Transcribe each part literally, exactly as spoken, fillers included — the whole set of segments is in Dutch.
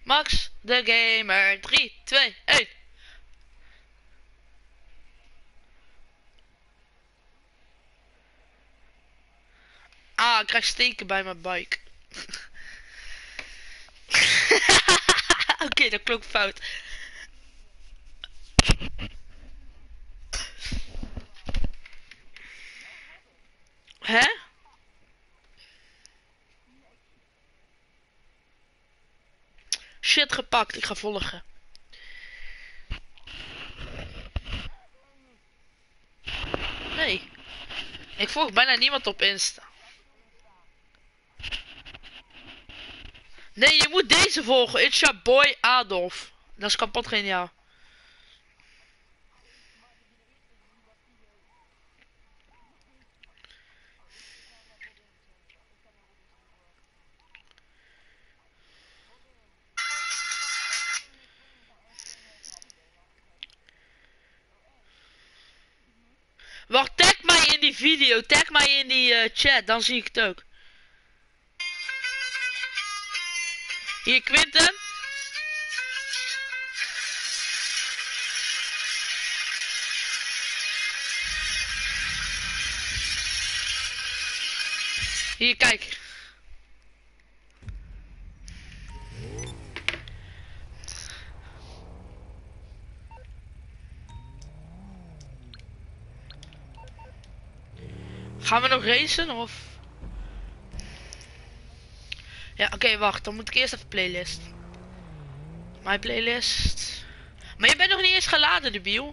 Max de Gamer. drie, twee, één. Ah, ik krijg steken bij mijn bike. Oké, okay, dat klonk fout. Hè? Shit gepakt, ik ga volgen. Nee. Ik volg bijna niemand op Insta. Nee, je moet deze volgen. It's your boy Adolf. Dat is kapot geniaal. Wacht, tag mij in die video. Tag mij in die uh, chat. Dan zie ik het ook. Hier, Quinten. Hier, kijk. Gaan we nog racen of? Ja, oké, okay, wacht. Dan moet ik eerst even playlist. Mijn playlist. Maar je bent nog niet eens geladen, debiel.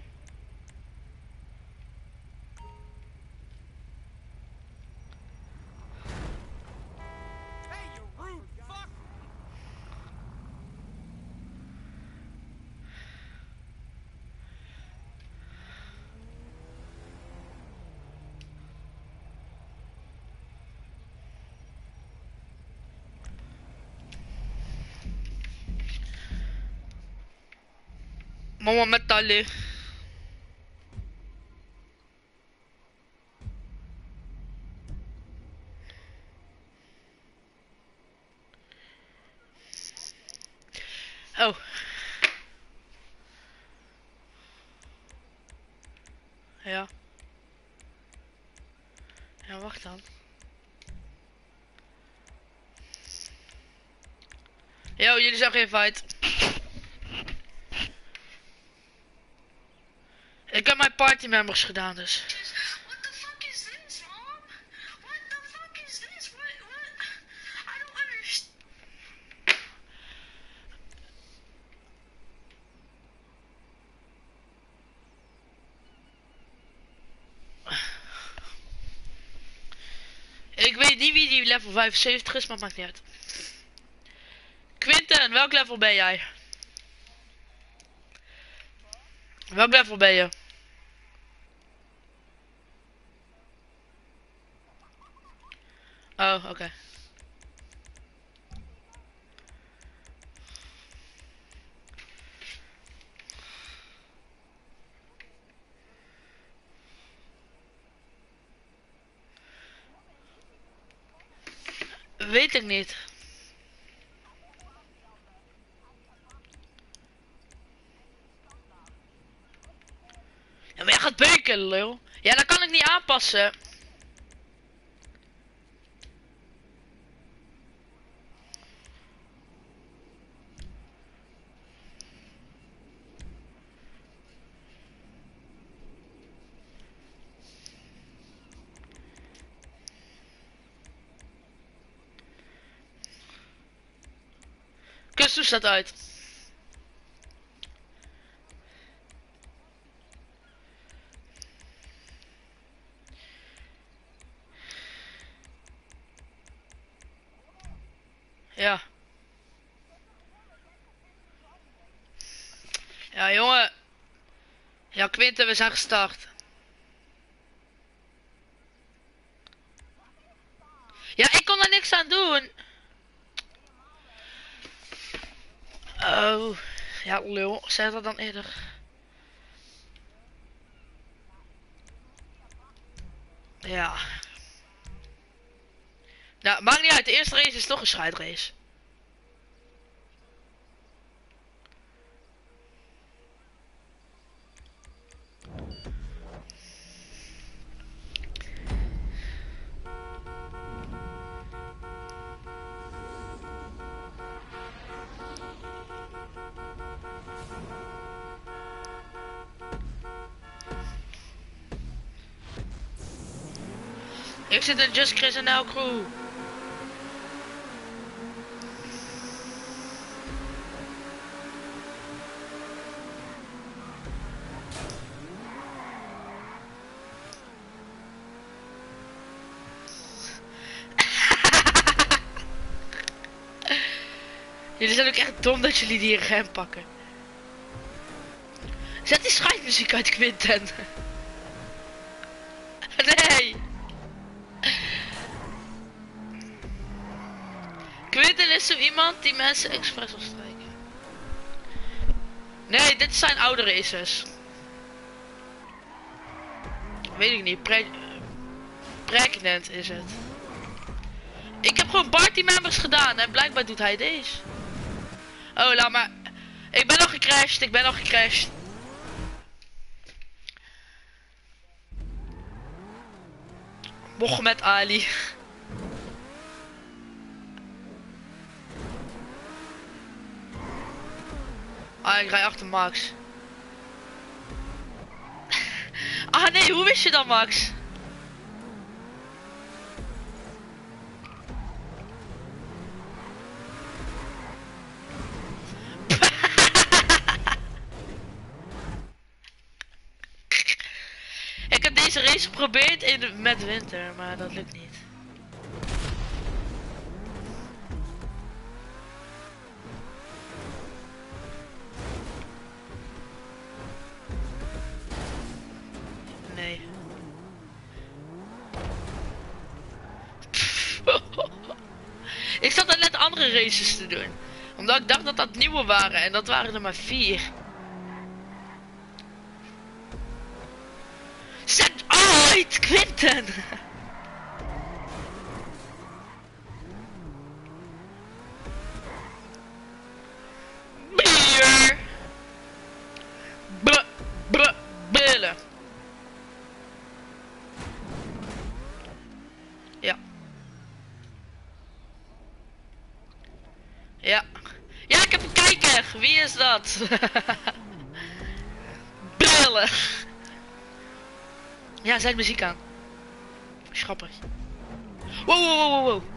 Mama met tali. Oh. Ja. Ja, wacht dan. Yo, jullie zijn geen fight. Ik heb mijn party members gedaan dus. What the fuck is this, mom? What the fuck is this? What what? I don't understand. Ik weet niet wie die level vijfenzeventig is, maar maakt niet uit. Quinten, welk level ben jij? Welk level ben je? Oh, oké. Okay. Weet ik niet. Ja, maar jij gaat beuken, lul. Ja, dat kan ik niet aanpassen. Kus, hoe staat uit? Ja. Ja, jongen. Ja, Quinten, we zijn gestart. Ja, ik kon er niks aan doen. Oh. Ja, lul. Zeg dat dan eerder. Ja. Nou, maakt niet uit. De eerste race is toch een scheidrace. Ik zit in Just Chris en L crew. Jullie zijn ook echt dom dat jullie die rem pakken. Zet die schijtmuziek uit, Quinten. Nee. Quinten is zo iemand die mensen expres wil strijken. Nee, dit zijn oude races. Weet ik niet. Pre Pregnant is het. Ik heb gewoon party members gedaan en blijkbaar doet hij deze. Oh, laat maar. Ik ben nog gecrashed, ik ben nog gecrashed. Mohammed Ali. Ah, ik rij achter Max. Ah nee, hoe wist je dat, Max? Ik heb deze race geprobeerd in de, met winter, maar dat lukt niet. Nee. Ik zat er net andere races te doen. Omdat ik dacht dat dat nieuwe waren en dat waren er maar vier. Zet uit, Quinten! Bier! Br, br, billen. Ja. Ja. Ja, ik heb een kijker. Wie is dat? Billen. Ja, zet muziek aan. Grappig. Wow, wow, wow, wow.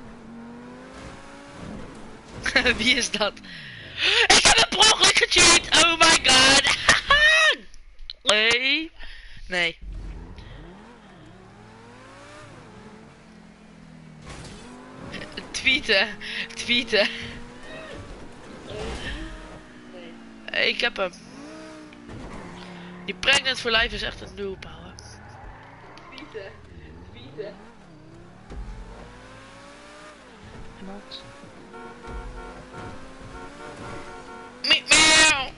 Wie is dat? Ik heb een per ongeluk gecheat. Oh my god. Nee. Nee. Tweeten. Tweeten. Ik heb hem. Die Pregnant for Life is echt een noob, ouwe. Tweeten. Tweeten. Wat? Miauw.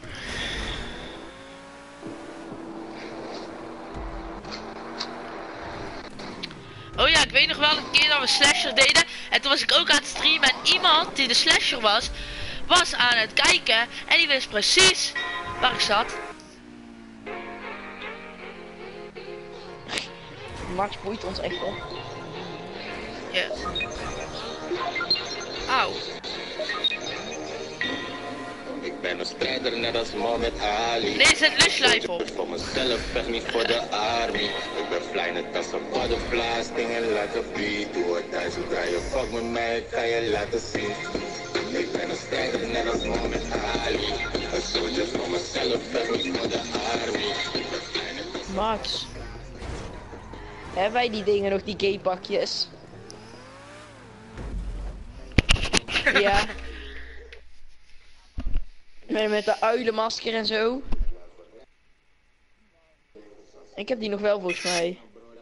Oh ja, ik weet nog wel een keer dat we slasher deden. En toen was ik ook aan het streamen. En iemand die de slasher was, was aan het kijken. En die wist precies waar ik zat. Max boeit ons echt op. Ja. Auw. Ik ben een strijder net als Mohammed Ali. Nee, zet Lush live op. Voor mezelf, vecht niet voor de army. Ik ben fly net als een butterfly, dingen laten beat. Doe het thuis, zodra je fuck met mij, ik ga je laten zien. Ik ben een strijder net als Mohammed Ali. Een soldier voor mezelf, vecht niet voor de army. Max. Hebben wij die dingen nog, die gay pakjes? Ja. Met, met de uilenmasker en zo. Ik heb die nog wel volgens mij.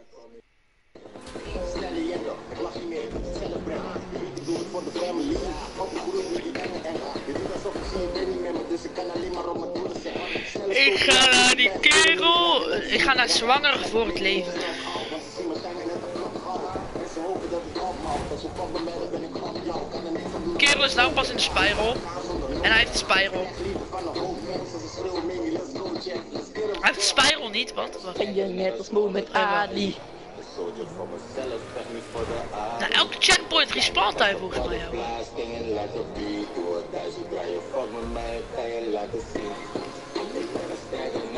Ik ga naar die kerel. Ik ga naar zwanger voor het leven. Kerel is nou pas in de spiral. En hij heeft de spiral. Hij heeft de spiral niet, wat? wat? En je net als Mohammed Ali. Nou, elke checkpoint respawnt hij volgens mij ook.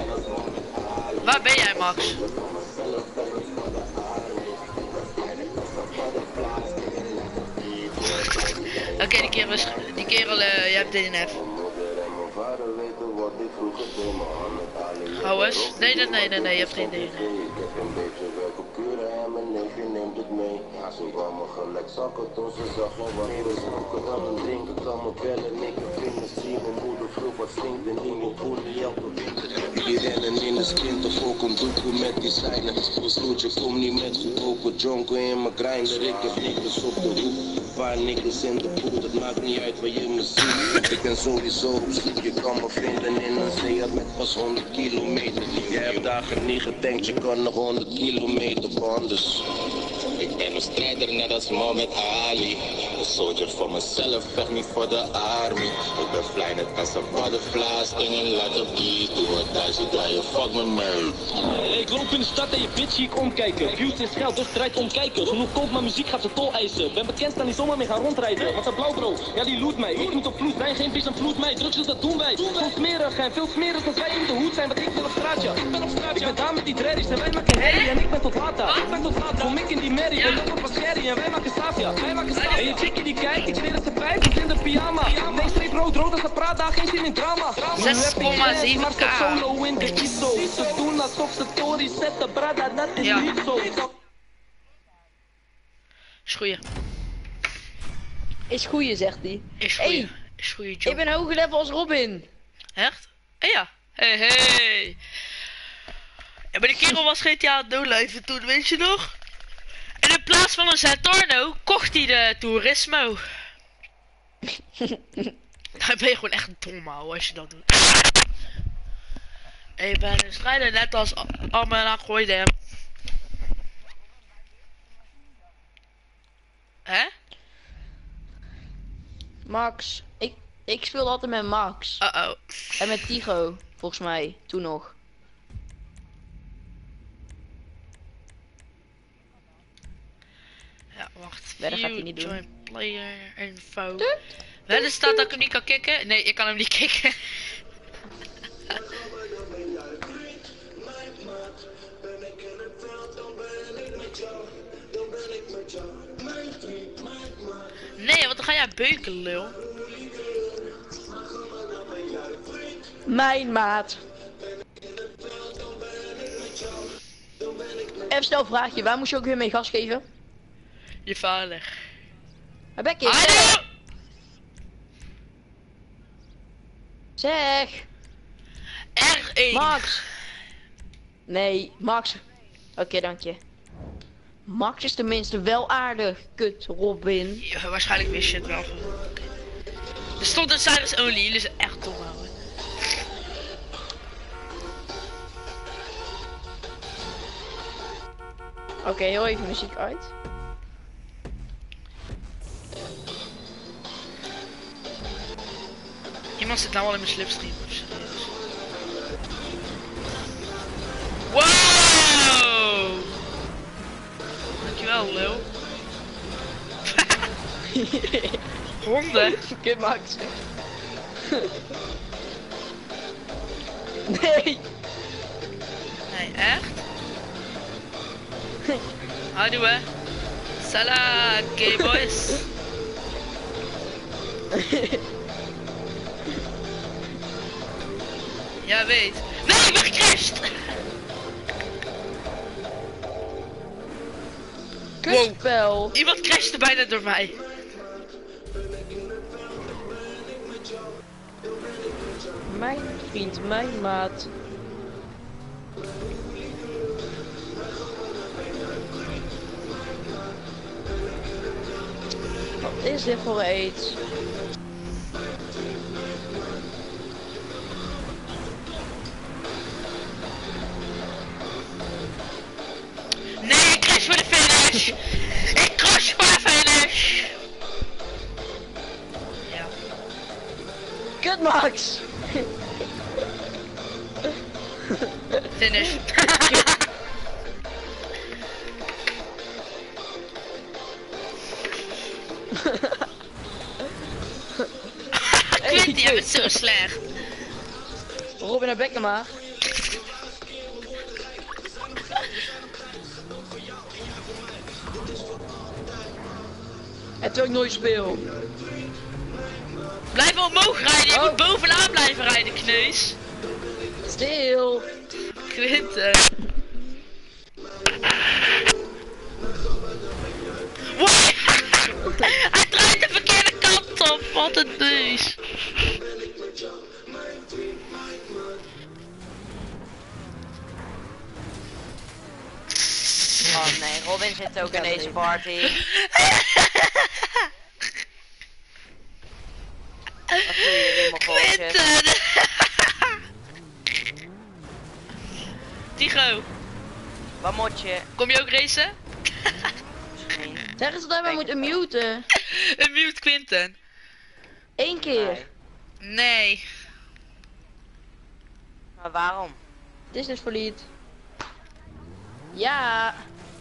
Waar ben jij, Max? Oké, die kerel is... Die kerel, uh, je hebt D N F. Hou eens. Nee, nee, nee, nee, nee, je hebt geen D N F. Ze wou me gelijk zakken toen ze zag en wanneer ze zoeken aan het drinken kan me bellen, ik heb vingers zien, mijn moeder vroeg wat stinkt en die moet voelen elke winter. Die rennen in de sprint of ook een doekoe met designer. Verstoot je kom niet met goedkope jonko in mijn grinder. Ik heb niks op de hoek, een paar niks in de poel, het maakt niet uit waar je me ziet. Ik ben sowieso op zoek, je kan me vinden in een zee met pas honderd kilometer. Jij hebt dagen niet gedenkt, je kan nog honderd kilometer van, dus... Ik ben een strijder net als Mohammed Ali. Een soldier voor mezelf, vecht niet voor de army. Ik ben fly net als een butterfly, sting en laat op die. Doe het thuis, zodra je fuck met mij. Ik loop in de stad en je bitch zie ik omkijken. Views is geld, dus draait omkijken. Genoeg koop, maar muziek gaat ze tol eisen. Ben bekend, staan die zomaar mee gaan rondrijden. Wat een blauwbro, ja die loot mij. Ik moet op vloed, wij geen vis en vloed mij. Drugs, dus dat doen wij. Zo smerig en veel smerig, dat wij in de hoed zijn. Want ik ben op straatje, ik ben op straatje. Ik ben daar met die dreddies en wij maken herrie. En ik ben tot later, ik ben tot later. Kom ik in die merrie. Op een sherry en wij maken Savia, wij maken Savia. En je chickie die kijkt, ik zweer dat ze pijpt, komt in de pyjama. Nee, streep rood, rood als ze praat, daar geen zin in drama. zes komma zeven k. Solo in de ISO. Ze doen alsof ze Tory zetten, brada, dat is ja. niet zo. Is goeie. Is goeie, zegt hij. Is goeie. Hey, is goeie job. ik ben hoger level als Robin. Echt? Eh, ja. Hey, hey. Ja, maar de kerel was G T A No Life toen, weet je nog? En in plaats van een Saturno kocht hij de Turismo. Dan ben je gewoon echt een dom, ouwe, als je dat doet. Ik ben een strijder net als Armen gooide. Hè? Max. Ik, ik speelde altijd met Max. Uh oh. En met Tigo, volgens mij. Toen nog. Ja, wacht. Nee, dat gaat View, hij niet doen. join player info. Tut, Wel er staat dat ik hem niet kan kicken. Nee, ik kan hem niet kicken. Nee, want dan ga jij beuken, lul. Mijn maat. Even snel een vraagje, waar moest je ook weer mee gas geven? Je vader. Waar ben ik? Hallo! Zeg! R één. Max! Nee, Max. Oké, okay, dank je. Max is tenminste wel aardig. Kut, Robin. Ja, waarschijnlijk wist je het wel. Okay. Er stond een Cyrus Only, jullie zijn echt dom, houden. Oké, okay, heel even muziek uit. Iemand zit nou al in mijn slipstream, of serieus? Wow! Dankjewel, lul. Honden? Kut, Max. Nee! Nee, echt? Houdoe, hè? Salah, gay boys. Ja, weet. Nee, ik ben gecrashed! Kutspel! Iemand crashte bijna door mij. Mijn vriend, mijn maat. Wat is dit voor iets? Nee, ik crash voor de finish! Ik crash voor de finish! Ja. Kut, Max! Finish. Quinty, je bent zo slecht. Robin naar bekken maar. En terwijl ik nooit speel. Blijf omhoog rijden, je Oh. moet bovenaan blijven rijden, kneus. Stil. Quinten. Wow. Hij draait de verkeerde kant op, wat een neus. Oh nee, Robin zit ook in deze party. Wat doe je weer, mijn goaltje? Quinten. Tigo, Wat moet je? kom je ook racen? Misschien. Zeg eens dat wij Denk moeten het wel. muten. Een mute Quinten. Eén keer. Nee. Nee. Maar waarom? Het is dus verliet. Ja.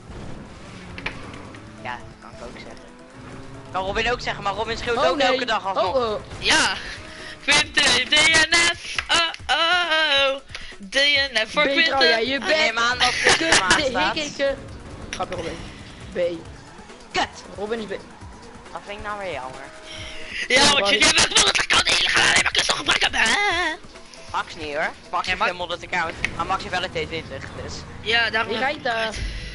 Ja, dat kan ik ook zeggen. Kan Robin ook zeggen, maar Robin schreeuwt Oh ook nee. elke dag alsnog. Oh, oh. Ja. Quinten heeft D N F. Oh oh oh. D N F voor Beter al, ja, Quinten. je Ik neem bent. aan dat het er maar Kut. staat. Ik, ik, ik. Grapje Robin. B. Kut! Robin is B. Dat vind ik nou weer jammer. Ja, want jullie hebben gewoon het kan hele gaan alleen maar kussen gebruiken. Bah. Max niet hoor. Max Ja, heeft Max- geen modded account. Maar Max heeft wel een T twintig, dus. Ja, daarom. Wie rijdt daar?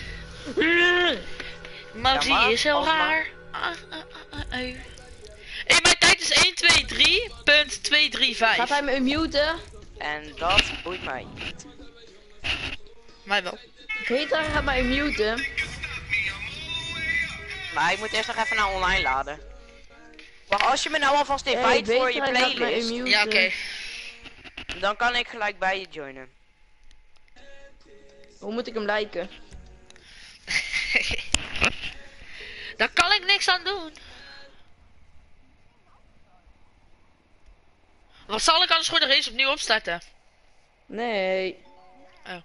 Maxi Ja, maar, is heel als maar. raar. Ah, ah, ah, ah, ah. Hey, mijn tijd is één twee drie punt twee drie Gaat vijf. hij me unmuten? En dat boeit mij niet. Mij wel. Greta gaat mij unmuten. Maar ik moet eerst nog even naar online laden. Maar als je me nou alvast Hey, invite voor je Betra gaat mij playlist, unmuten. Ja, oké. dan kan ik gelijk bij je joinen. Hoe moet ik hem liken? Daar kan ik niks aan doen. Wat zal ik anders gewoon de race opnieuw opstarten? Nee. Oh.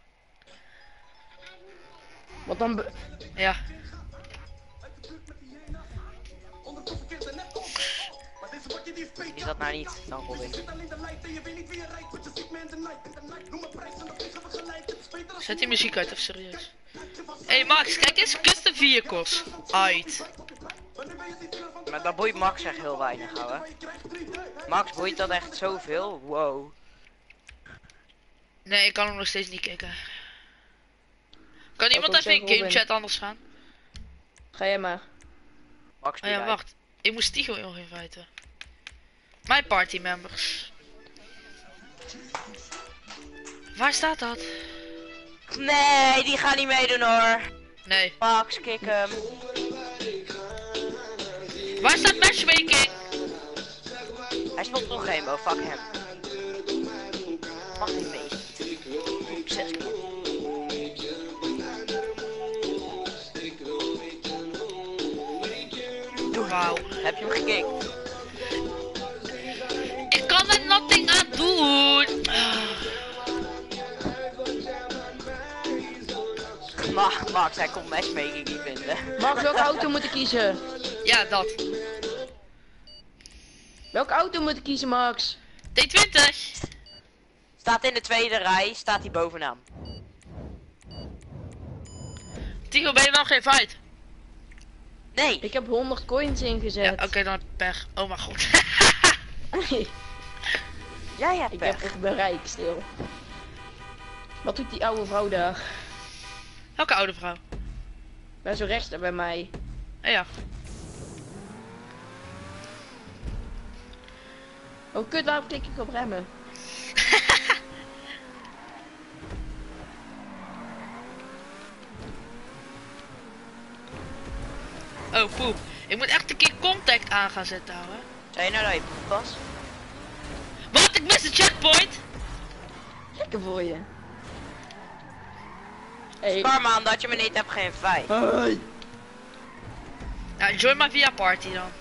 Want dan... be- Ja. Is dat nou niet dan Robin? Zet die muziek uit, even serieus. Hey Max, kijk eens, custom vehicles. Uit. Maar dat boeit Max echt heel weinig, ouwe. Max boeit dat echt zoveel? Wow. Nee, ik kan hem nog steeds niet kijken. Kan iemand ook even in zeggen, game Robin. chat anders gaan? Ga jij maar. Max Oh ja, boeit wacht. Ik moest Tigo nog inviten. Mijn party members. Waar staat dat? Nee, die gaat niet meedoen hoor. Nee. Max, kick hem. Waar staat matchmaking? Hij speelt nog Rainbow, fuck hem. Mag niet mee. Zes keer. Wauw. Heb je hem gekikt? Ik kan er nothing aan doen. Max, Max, hij kon matchmaking niet vinden. Max, welke auto moet ik kiezen? Ja, dat. Welke auto moet ik kiezen, Max? T twintig. Staat in de tweede rij, staat hij bovenaan. Tigo, ben je wel geen fight? Nee, Ik heb honderd coins Ja, ingezet. oké, dan heb ik pech. Oh mijn god. jij hebt Ik pech. heb echt bereik stil. Wat doet die oude vrouw daar? Welke oude vrouw? Bij zo rechts daar bij mij. Ja, ja. Oh kut, waarom klik ik op remmen? Oh, poep. Ik moet echt een keer contact aan gaan zetten, houden. Zei je nou dat je poep was? Wat? Ik mis de checkpoint. Lekker voor je. Hey. Karma, dat je me niet hebt geen vijf. Hey. Ja, join maar via party dan.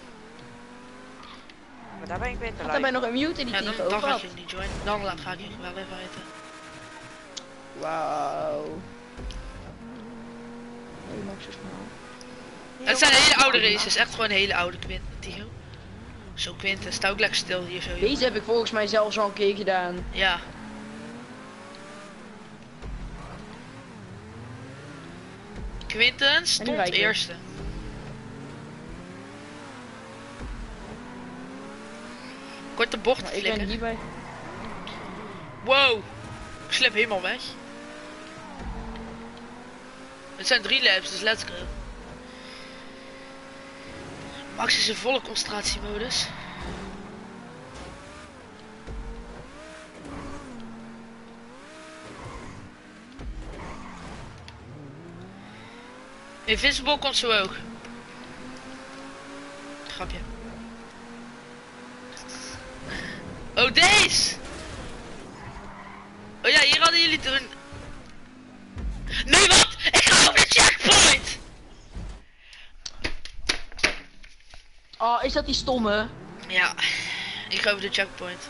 Maar daar ben ik beter Gaat er bij lui. nog een mute in die Ja, dan, Tigo, dan of ga wat? ik je niet joinen. Dan la- ga ik je wel even weten. Wauw. Hey, Max is snel. Het zijn hele oude races, echt gewoon hele oude Quint, Tigo. Zo Quinten, sta ook lekker stil hier zo. joh. Deze heb ik volgens mij zelfs al een keer gedaan. Ja. Quinten stond rijdt hij. eerste. Korte bocht Maar ik flikken. ben hierbij. Wow. Ik slip helemaal weg. Het zijn drie laps, dus let's go. Max is in volle concentratiemodus. Invincible komt zo ook. Grapje. Oh, deze! Oh ja, hier hadden jullie toen... Nee, wat? Ik ga over de checkpoint! Oh, is dat die stomme? Ja, ik ga over de checkpoint.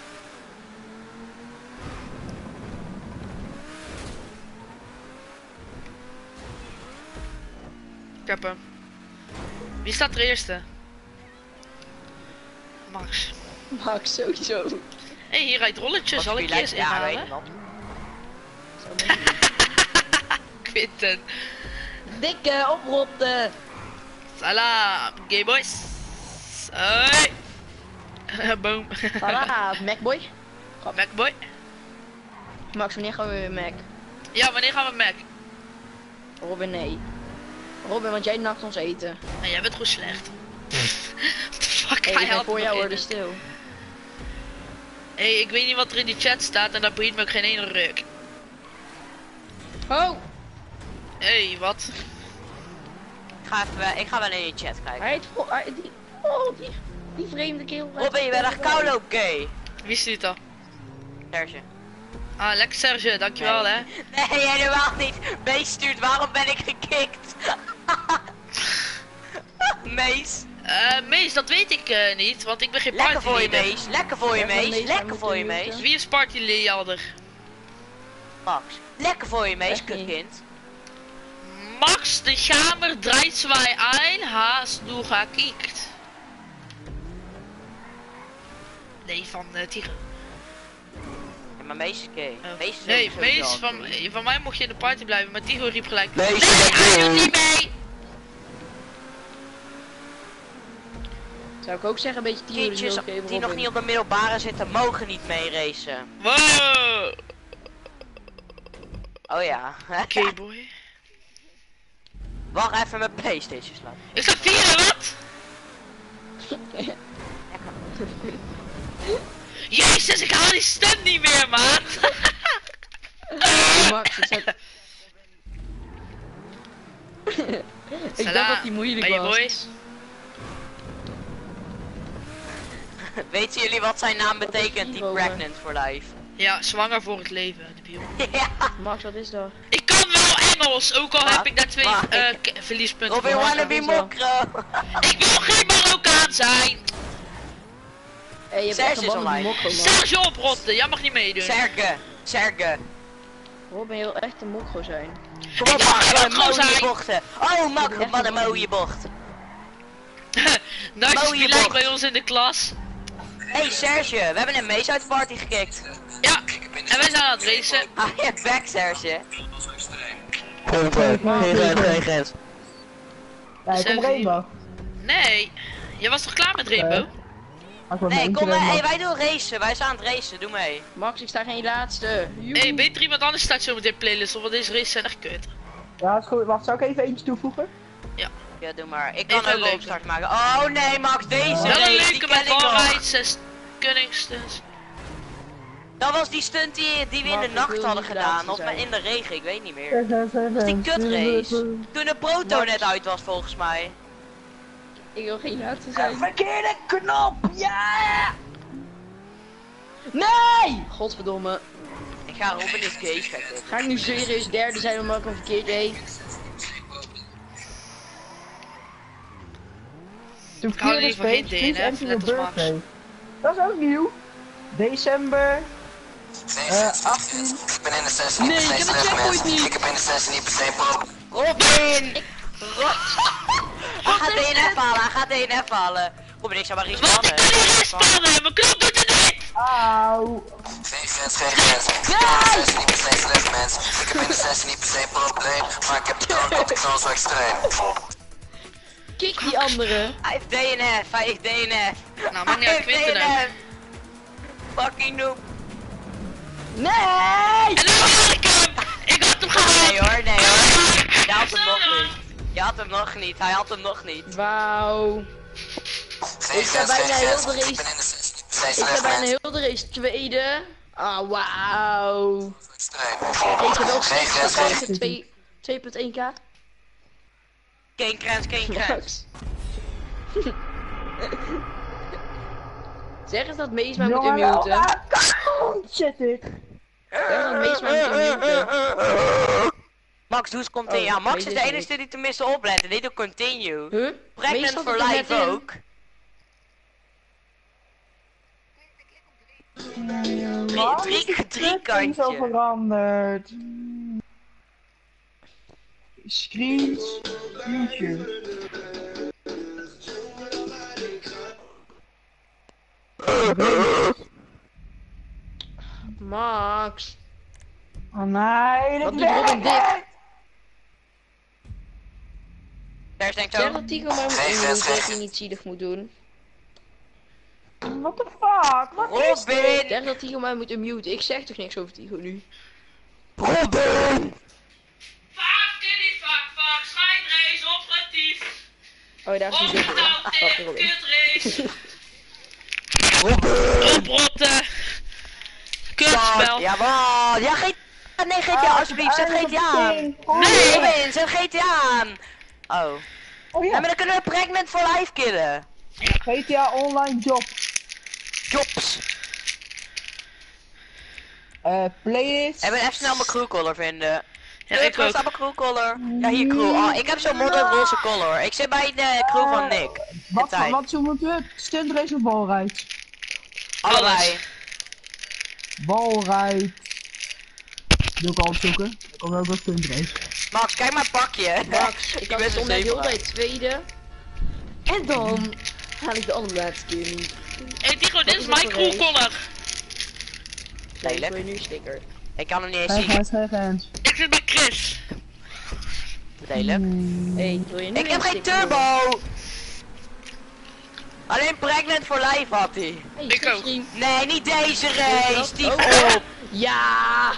Ik heb hem. Wie staat er eerste? Max. Max, sowieso. Hé, hey, hier rijdt rolletjes. Zal ik je eens Ja, weet inhalen? je nog. Quinten. Dikke oprotten. Salam, gay boys. Hoi. Boom. Voilà, Macboy. Macboy. Max, wanneer gaan we weer Mac? Ja, wanneer gaan we Mac? Robin, nee. Robin, want jij nakt ons eten. Nee, jij bent gewoon slecht. What the fuck, Hey, hij ik ben had voor me jou nog hoor, in. dus stil. Hé, hey, ik weet niet wat er in die chat staat en dat boeit me ook geen ene ruk. Oh! Hé, hey, wat? Ik ga, even, wel- ik ga wel in je chat kijken. Hij heet... Oh, hij- die, oh, die, die vreemde kerel. Robin, je bent echt kouloop gay. Wie stuurt dat? Serge. Ah, lekker Serge, dankjewel Nee. hè. Nee, helemaal niet. Mees stuurt, waarom ben ik gekikt? Mees. Eh, Mees, dat weet ik eh, niet, want ik ben geen Lekker voor je partyleader. Mees. Lekker voor je Ja, van Mees. Mees, wij Lekker moeten voor je nu Mees. moeten. Wie is partyleader? Max. Lekker voor je Mees, Echt niet. kutkind. Max de Gamer draait zwaai ein, haast du gekiekt. Nee, van uh, Tiger. Ja, maar Mees is gay. Oh. Mees is Nee, sowieso Mees, al van, gay. van mij mocht je in de party blijven, maar Tigo riep gelijk. Mees Nee, is hij gay. doet niet mee! Zou ik ook zeggen, een beetje tien Kindjes uur geven, die nog Robin. niet op de middelbare zitten, mogen niet mee racen. Wow! Oh ja. Oké, boy. Wacht even mijn PlayStation slaan. Ik sta vieren, wat? Jezus, ik haal die stem niet meer, maat! Max, het zijn... Ik dacht dat die moeilijk ben je was. boys? Weten jullie wat zijn naam betekent, die Hero, pregnant for life? Ja, zwanger voor het leven, debiel. Ja. Max, wat is dat? Ik kan wel Engels, ook al Wat? heb ik daar twee Wat? eh, k- verliespunten Robin voor. wanna be is wel. mokro. Ik wil geen Marokkaan zijn! Hey, je hebt Serge echt een is band met die online. mokro, man. Serge oprotten, jij mag niet meedoen. Serge. Serge. Robin, je wil echt een mokro zijn. Kom op, Ik Max, ga wat een mokro mooie zijn. bochten. Oh, Max, wat een mooie bocht. Nice, Mooie wie lijkt bocht. bij ons in de klas. Hey Serge, we hebben een Mees uit de party gekikt. Ja, en wij zijn aan het racen. Ah, je back Serge. Geen grens, geen grens. Ja, ik kom Zo Rainbow. Nee, je was toch klaar met Rainbow? Als we Nee, eentje kom maar, Rainbow. hey, wij doen racen. Wij zijn aan het racen, doe mee. Max, ik sta geen laatste. Joehoe. Hé, hey, beter iemand anders staat zo met dit playlist, want deze races zijn echt kut. Ja, is goed. Wacht, zou ik even eentje toevoegen? Ja, doe maar. Ik kan Even ook een wel leuke. opstart maken. Oh nee, Max, deze Wel race, een die leuke ken met ik nog. valrijd, zes kunningstunts. Dat was die stunt die, die we in Max, de ik nacht wil hadden niet gedaan. laatste Of maar zijn. in de regen, ik weet niet meer. Dat was die kutrace. Toen de proto Max. net uit was volgens mij. Ik wil geen laatste zijn. Verkeerde knop! Ja! Nee! Godverdomme. Ik ga Robin is gay checken. Ga ik nu serieus derde zijn omdat ik een verkeerd deed? To Ik hou clear er the liever geen space, please D N F, enter your net als Max. birthday. Dat is ook nieuw. December eh, achttien. Ik ben in de sessie Nee, niet per ik se heb het slecht checkpoint mens. niet. Ik heb in de sessie niet per se pro. Robin! Hij gaat D N F halen, hij gaat D N F halen. Robin, ik zou maar Wat, ik respannen. kan niet respannen, mijn knop doet het niet! Auw. Geen grens, geen grens. Ik ben in de sessie niet per se slecht mens. Ik heb in de sessie niet per se een probleem. Maar ik heb de drank dat ik knal zo extreem. Kick die andere. Hij heeft D N F, hij heeft D N F. Nou, maakt niet uit, Hij heeft Quinten D N F. fucking noob. Nee! En dan had ik hem! Ik had hem gehad! Nee hoor, nee hoor. Je had hem nog niet. Je had hem nog niet, hij had hem nog niet. Wauw. Geen Ik sta grens, geen bijna heel grens, de want ik race. ben in de zestien procent Ik sta slecht bijna mens. heel de race tweede. Ah, wauw. Streep. Ik heb wel Geen grens, geen grens. twee twee punt één k. Geen grens, geen grens. Zeg eens dat Mees mij moet Jongen, wel unmuten. account zit ik. Zeg dat Mees mij moet unmuten. Max, doe eens continue. Oh, Ja, Max is weet de ik enige die tenminste oplet en niet op continue. Huh? Mees Pregnant had for het er life net in. ook. Waarom drie- is die drie setting kantje. zo veranderd? Screens, YouTube. Max. Oh nee, Wat dit doet Robin werkt dit? niet. Daar denkt Zeg ook. dat Tigo mij moet Geen grens, unmuten geen dat hij niet zielig moet doen. What the fuck? Wat is dit? Robin! Zeg dat Tigo mij moet unmuten. Ik zeg toch niks over Tigo nu. Robin! Fuck, kitty, fuck, fuck, schijnrace, operatief! Oh, daar is die dit. Opgetouwd Fuck tegen Robin. kutrace! Robin! Oprotten! Kutspel! Jawel! Ja, G T A! Nee, G T A alsjeblieft, zet G T A aan! Nee! Nee, Robin, zet G T A aan! Oh. Oh Ja, ja, maar dan kunnen we Pregnant for life killen. G T A Online Job. Jobs! Eh, playlist. En we even snel mijn crewcolor vinden. Ja, Kut, ik waar ook. staat mijn crewcolor? Ja, hier crew. Oh, ik heb zo'n modder roze color. Ik zit bij de crew van Nick. En Wat, Tij. wat zo moeten we? Stunt race of balrijd? Allebei. Balrijd. Wil ik al opzoeken. Ik kan ook wel stunt race. Max, kijk mijn pakje. Max, ik Je had bent stond een net heel zebra. bij tweede. En dan haal ik de allerlaatste keer niet. Hé Tigo, dit Wat is is mijn dat voor race? crewcolor! Nee, Lelijk. wil je nu een sticker. Ik kan hem niet eens Geen zien. grens, geen grens. Ik zit bij Chris! Lelijk. Hey, wil je nu Ik een heb geen sticker? turbo! Alleen Pregnant for life had hij. Hey, Ik ook. stream. Nee, niet deze race! Die Oh. op! Ja!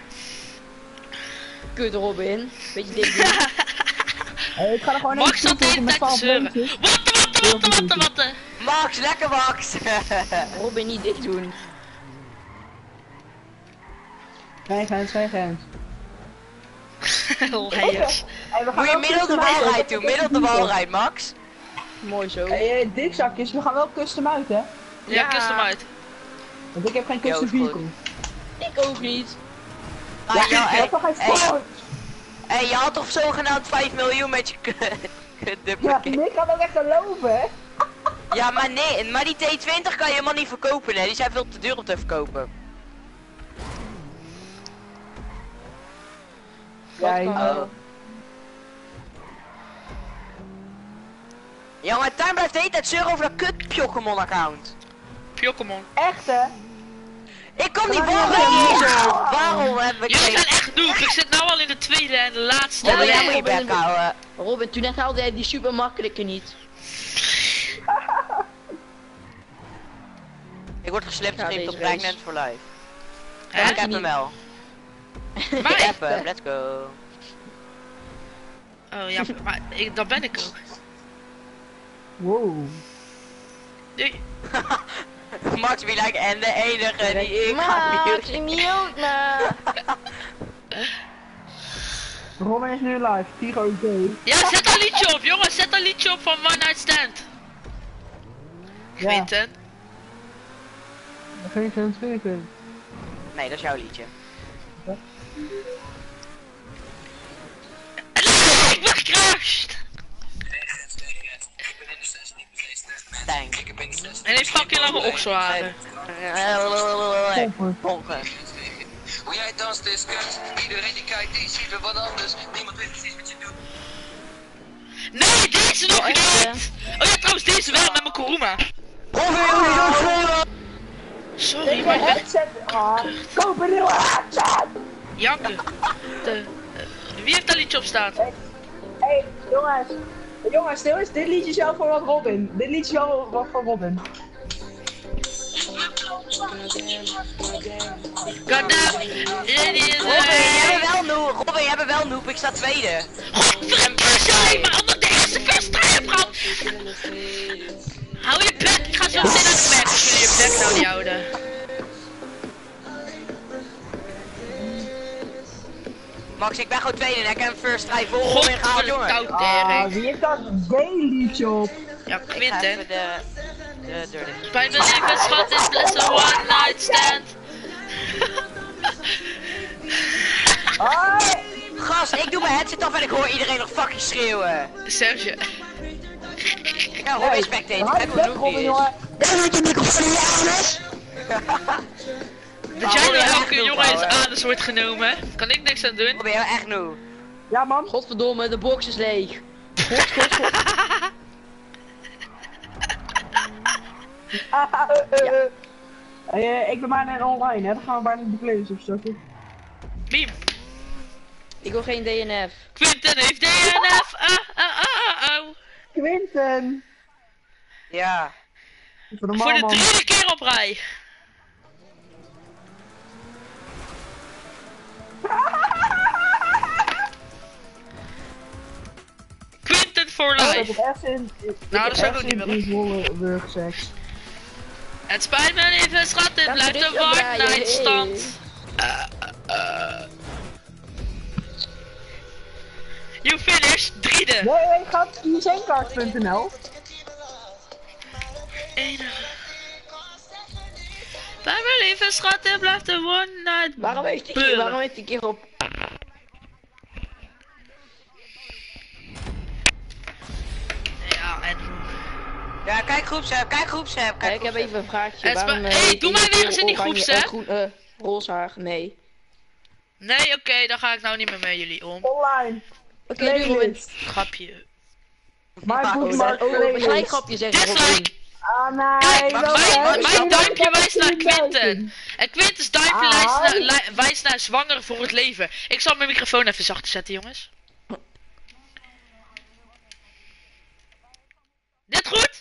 Kut Robin. Beetje dik doen. Hey, ik ga er gewoon Max even zat de zoeken hele met tijd te twaalf zeuren. beentjes. Watte, watte, watte, watte, watte! Max, lekker Max! Robin niet dik doen. Geen grens, geen grens. Leijers. Hey, we gaan Moet je wel middel de custom uit, walrijd hè? doen, middel de walrijd Max. Mooi zo. Hey, eh, dikzakjes, we gaan wel custom uit, hè? Ja, Ja. kus hem uit. Want ik heb geen Jo, custom is goed. vehicle. Ik ook niet. Ah, Ja, ja, ik hey, heb toch geen hey, fout? hey, je had toch zogenaamd vijf miljoen met je Ja, kutdubbelke. Nick kan ook echt geloven, hè? Ja, maar nee, maar die T twintig kan je helemaal niet verkopen, hè. Die zijn veel te duur om te verkopen. Ja, kan ik- Oh. Ja, maar Tuin blijft de hele tijd zeuren over dat kut Pokémon account. Pokémon. echt, hè? Ik kom die Ja, walrijd ja, niet ja. zo. Waarom heb ik Jullie geen... zijn echt noob. Ik zit nou al in de tweede en de laatste. Ja, Ja, maar jij ja, moet je Robin, bek houden. Robin, toen net haalde hij die super makkelijke niet. Ik word geslipt Ja, geschreven deze op Pregnant race. for life. Hè? En ik heb niet. hem wel. Maar Ik ik... heb hem, let's go. Oh ja, maar ik, dat ben ik ook. Wow. Nee. Max be like en de enige die ik ga Max, mute. mute me. Robin is nu live, Tigo is dood. Ja, zet een liedje op, jongens. Zet een liedje op van One Night Stand. Ja, Quinten. geen grens, geen grens. Nee, dat is jouw liedje. Ik ben gecrashed. Thanks. En heeft fucking lange okselharen. Bonken. Hoe jij danst is kut. Iedereen die kijkt, die ziet weer wat anders. Niemand weet precies wat je doet. Nee, deze nog echt, hè? niet. Oh ja, trouwens, deze wel met mijn Kuruma. Sorry, Ik maar heb ik ben headset. Ah, koop een nieuwe headset! janken. De, eh, wie heeft dat liedje op staan? Hé, hey, jongens. Jongens, stil eens, dit liedje is wel voor wat Robin. Dit liedje is wel wat voor Robin. Goddamn, Lady is Robin, jij bent wel noob. Robin, jij bent wel noob. Ik sta tweede. Godverdomme, alleen maar omdat de eerste first try heb gehad. Hou je bek, ik ga zo meteen naar de map als jullie je bek nou niet houden. Max, ik ben gewoon tweede en ik heb een first try vol Robin gehaald, jongen. Ah, wie heeft dat daily op? Ja, Ik ga Quinten. even de, de deur dicht. Spijt me lieve schat, dit is best een one night stand. Ah, Gast, ik doe mijn headset af en ik hoor iedereen nog fucking schreeuwen. Serge. Ja, Robin spectator, kijk hoe noob die is. Dat jij nou elke jongen is aan de soort genomen, kan ik niks aan doen. Robin, jij bent echt noob. ja man. Godverdomme, de box is leeg. God, god, god. Ah, uh, uh, uh. Uh, ik ben bijna in online, hè. Dan gaan we bijna de players opstarten. Beam. Ik wil geen D N F. Quinten heeft D N F. Ah, ah, ah, ah, oh. Quinten! Ja. Voor de Voor de man. derde keer op rij. Quinten for Ik heb life. het echt in. Nou, dat zou ik ook niet willen. willen. Wurgseks. Het spijt me lieve schat, dit Kan blijft je dit een one opdraaien? night stand. Hey. Uh, uh. You finished, driede. Nee, nee, ga op museumkaart punt n l. Enige. Bij mijn lieve schat, dit blijft een one night. Waarom heeft die Beulen. waarom heeft die keer op? Ja, en... Ja, kijk groepsapp, kijk groepsapp, Kijk, kijk ik heb even een vraagje. Het is Waarom, maar- eh, hey, heeft doe die mij weer eens in die oranje- groepsapp. eh, groen, eh, roze haar? Nee. Nee, oké, dan ga ik nou niet meer met jullie om. Online. Oké, nu Robin. Playlist. Grapje. My Oh, bookmark dat- oh, gelijk playlist. grapje zeggen Robin. Dislike! Ah, nee. Kijk, wel, mijn, hè. mijn, Ik mijn ben duimpje nog wijst naar tien duizend. Quinten. En Quinten's duimpje Ah. wijst naar, li- wijst naar zwanger voor het leven. Ik zal mijn microfoon even zachter zetten, jongens. Dit goed?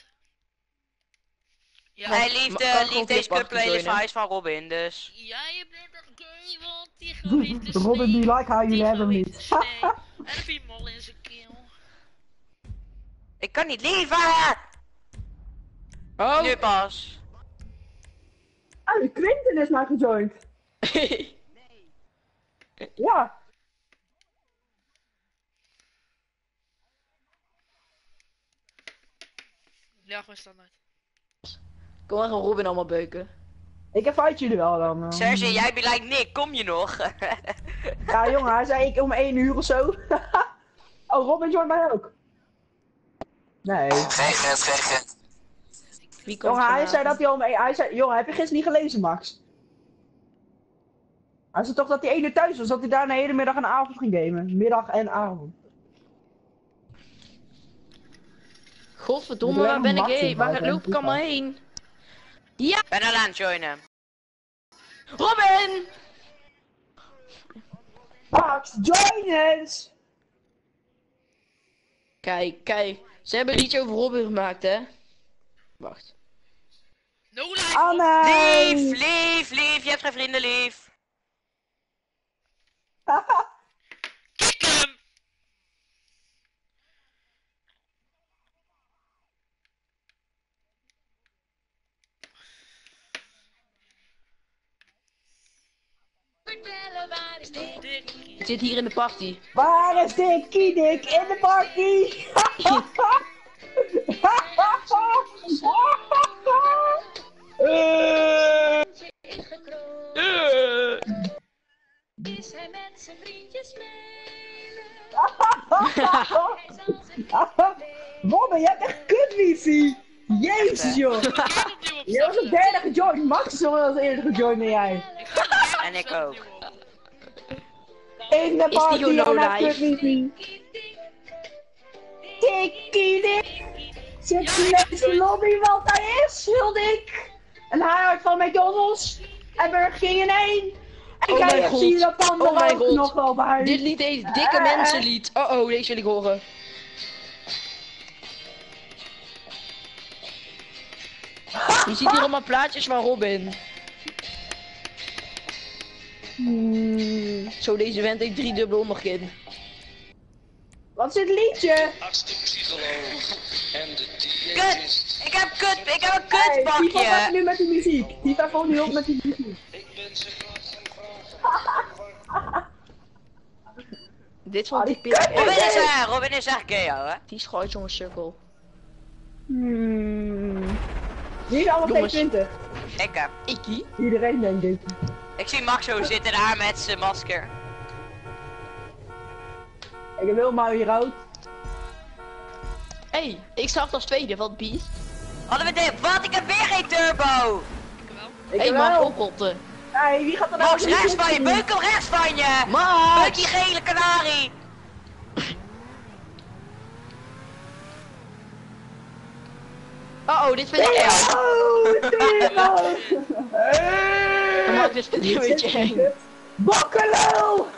Ja. Nee, Maar liefde, kan lief gewoon deze flipwacht cup playlist joinen. van is van Robin, dus. Jij bent een gay, want die groeit de Robin, die like how you have him niet. niet. En heb je mol in zijn keel. Ik kan niet lieven! Oh. Nu pas. Ah, de Quinten is maar gejoind. Ja. Ja, gewoon standaard. Kom maar gewoon Robin allemaal beuken. Ik heb uit jullie wel dan. eh. Serge, jij bent like Nick, kom je nog? Ja, jongen, hij zei ik om één uur of zo. Oh, Robin joint mij ook. Nee. Geen grens, geen grens. Wie komt Jongen, hij vanavond? zei dat hij om één... Hij zei, jongen, heb je gisteren niet gelezen, Max? Hij zei toch dat hij één uur thuis was, dat hij daar de hele middag en avond ging gamen. Middag en avond. Godverdomme, waar ben ik heen? Waar loop ik allemaal heen? Ja! Ben al aan het joinen. Robin! Max, join us! Kijk, kijk. Ze hebben een liedje over Robin gemaakt, hè? Wacht. No life! Anne! Lief, lief, lief, je hebt geen vrienden, lief. Kick hem! Ik zit hier in de party. Waar is Dikkie Dik in de party? Eh. Is hij met zijn vriendjes spelen? Robin, je hebt echt kut wifi. Jezus joh. Ik ga opnieuw Je was een derde gejoind. Max is al eens eerder gejoind dan jij. En ik ook. In de die party gewoon no en hij live? kut wifi. Dikkie Dik. Zit in deze lobby, want hij is schuldig. En hij houdt van McDonald's. En Burger King in één. En Oh kijk, mijn zie je god. dat dan Oh mijn ook god. nog wel bij. Dit lied heet Dikke Mensenlied. Oh oh, deze wil ik horen. Je ziet hier allemaal plaatjes van Robin. Hmm, zo, deze vent heeft drie dubbel onderkin. Wat is dit liedje? Kut! Ik heb kut, ik heb een Hey, FIFA gaat kutbakje! nu met die muziek. FIFA valt nu op met die muziek. Dit vond Ah, ik die pittig. kut- Robin is er, Robin is echt gay, hoor. Die schooit zo'n cirkel. Hmm. Wie is allemaal Jongens. tweeëntwintig? Ik heb. Ikkie? Iedereen denk ik. Ik zie Max zo zitten daar met zijn masker. Ik heb helemaal hier rood. Hé, hey, ik sta als tweede van het beest. Hadden we dit? Wat? Ik heb weer geen turbo! Ik Hé, heb man, wel. oprotten. Hey, wie gaat er nou Max, op de rechts van je! muziek Beuk hem rechts van je! Beuk Max! die gele kanarie! Oh, oh, dit vind ik doen? jou. Oh, wat doe je nou? Max, dit vind ik een beetje eng. Bakkelul!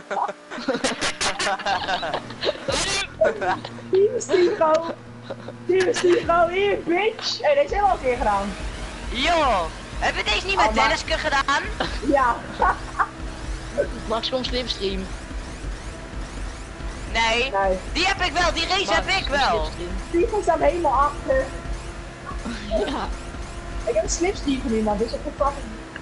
Hier is Tigo. Hier is Tigo. Hier, bitch. Hé, hey, deze hebben we al een keer gedaan. Joh! Hebben we deze niet met Oh, maar- Denniske gedaan? Ja. Max, kom slipstream. Nee. Nee. Die heb ik wel, die race Max, heb ik kom wel. slipstream. Tigo staat helemaal achter. Ja. Ik heb een slipstream van iemand, dus ik heb fucking...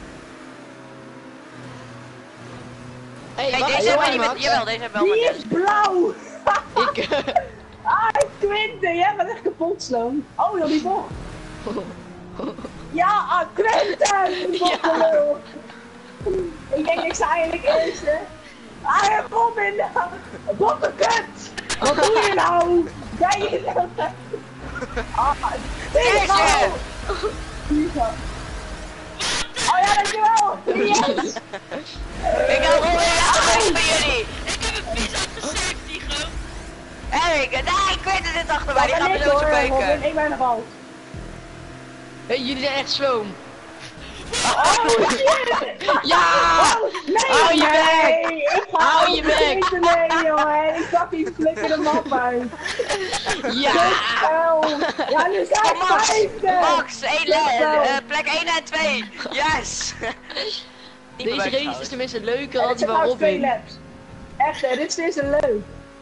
Hé, Nee, wacht, deze heel hebben we erg, niet met... Max. Jawel, deze hebben we wel Die met is Denniske. blauw. Ik... Ah, Quinten, jij bent echt kapot, Sloan. Oh, joh, die bocht. Ja, ah, Quinten! Bakkelul. Ik denk, ik sta eigenlijk eerst, hè. Ah, ja, Robin! Bokkenkut! Wat doe je nou? Ben je nou? Ah, Jeetje! Tigo! Oh ja, dankjewel! Yes! Ik heb gewoon weer afgewezen van jullie. Ik heb een vies afgezegd, Tigo. Erik, nee, ik weet het dit achter mij, die Dat gaat ben me ik, zo zo hoor, Robin, beuken. ik ben nog oud. Hé, jullie zijn echt sloom. Oh, shit! Ja! Oh, nee! Hou je nee! bek! Ik ga Hou ook je bek! niet mee, jongen! Ik zag die flikker de map uit. Ja! Oh, ja, nu sta ik Kom Max, vijfde! Max, één, Let's go. eh, plek één en twee. Yes! Niet Deze bewerkt race is trouwens. tenminste leuker En dan ik die zit van nou twee Robin. laps. Echt, hè, dit is een leuk.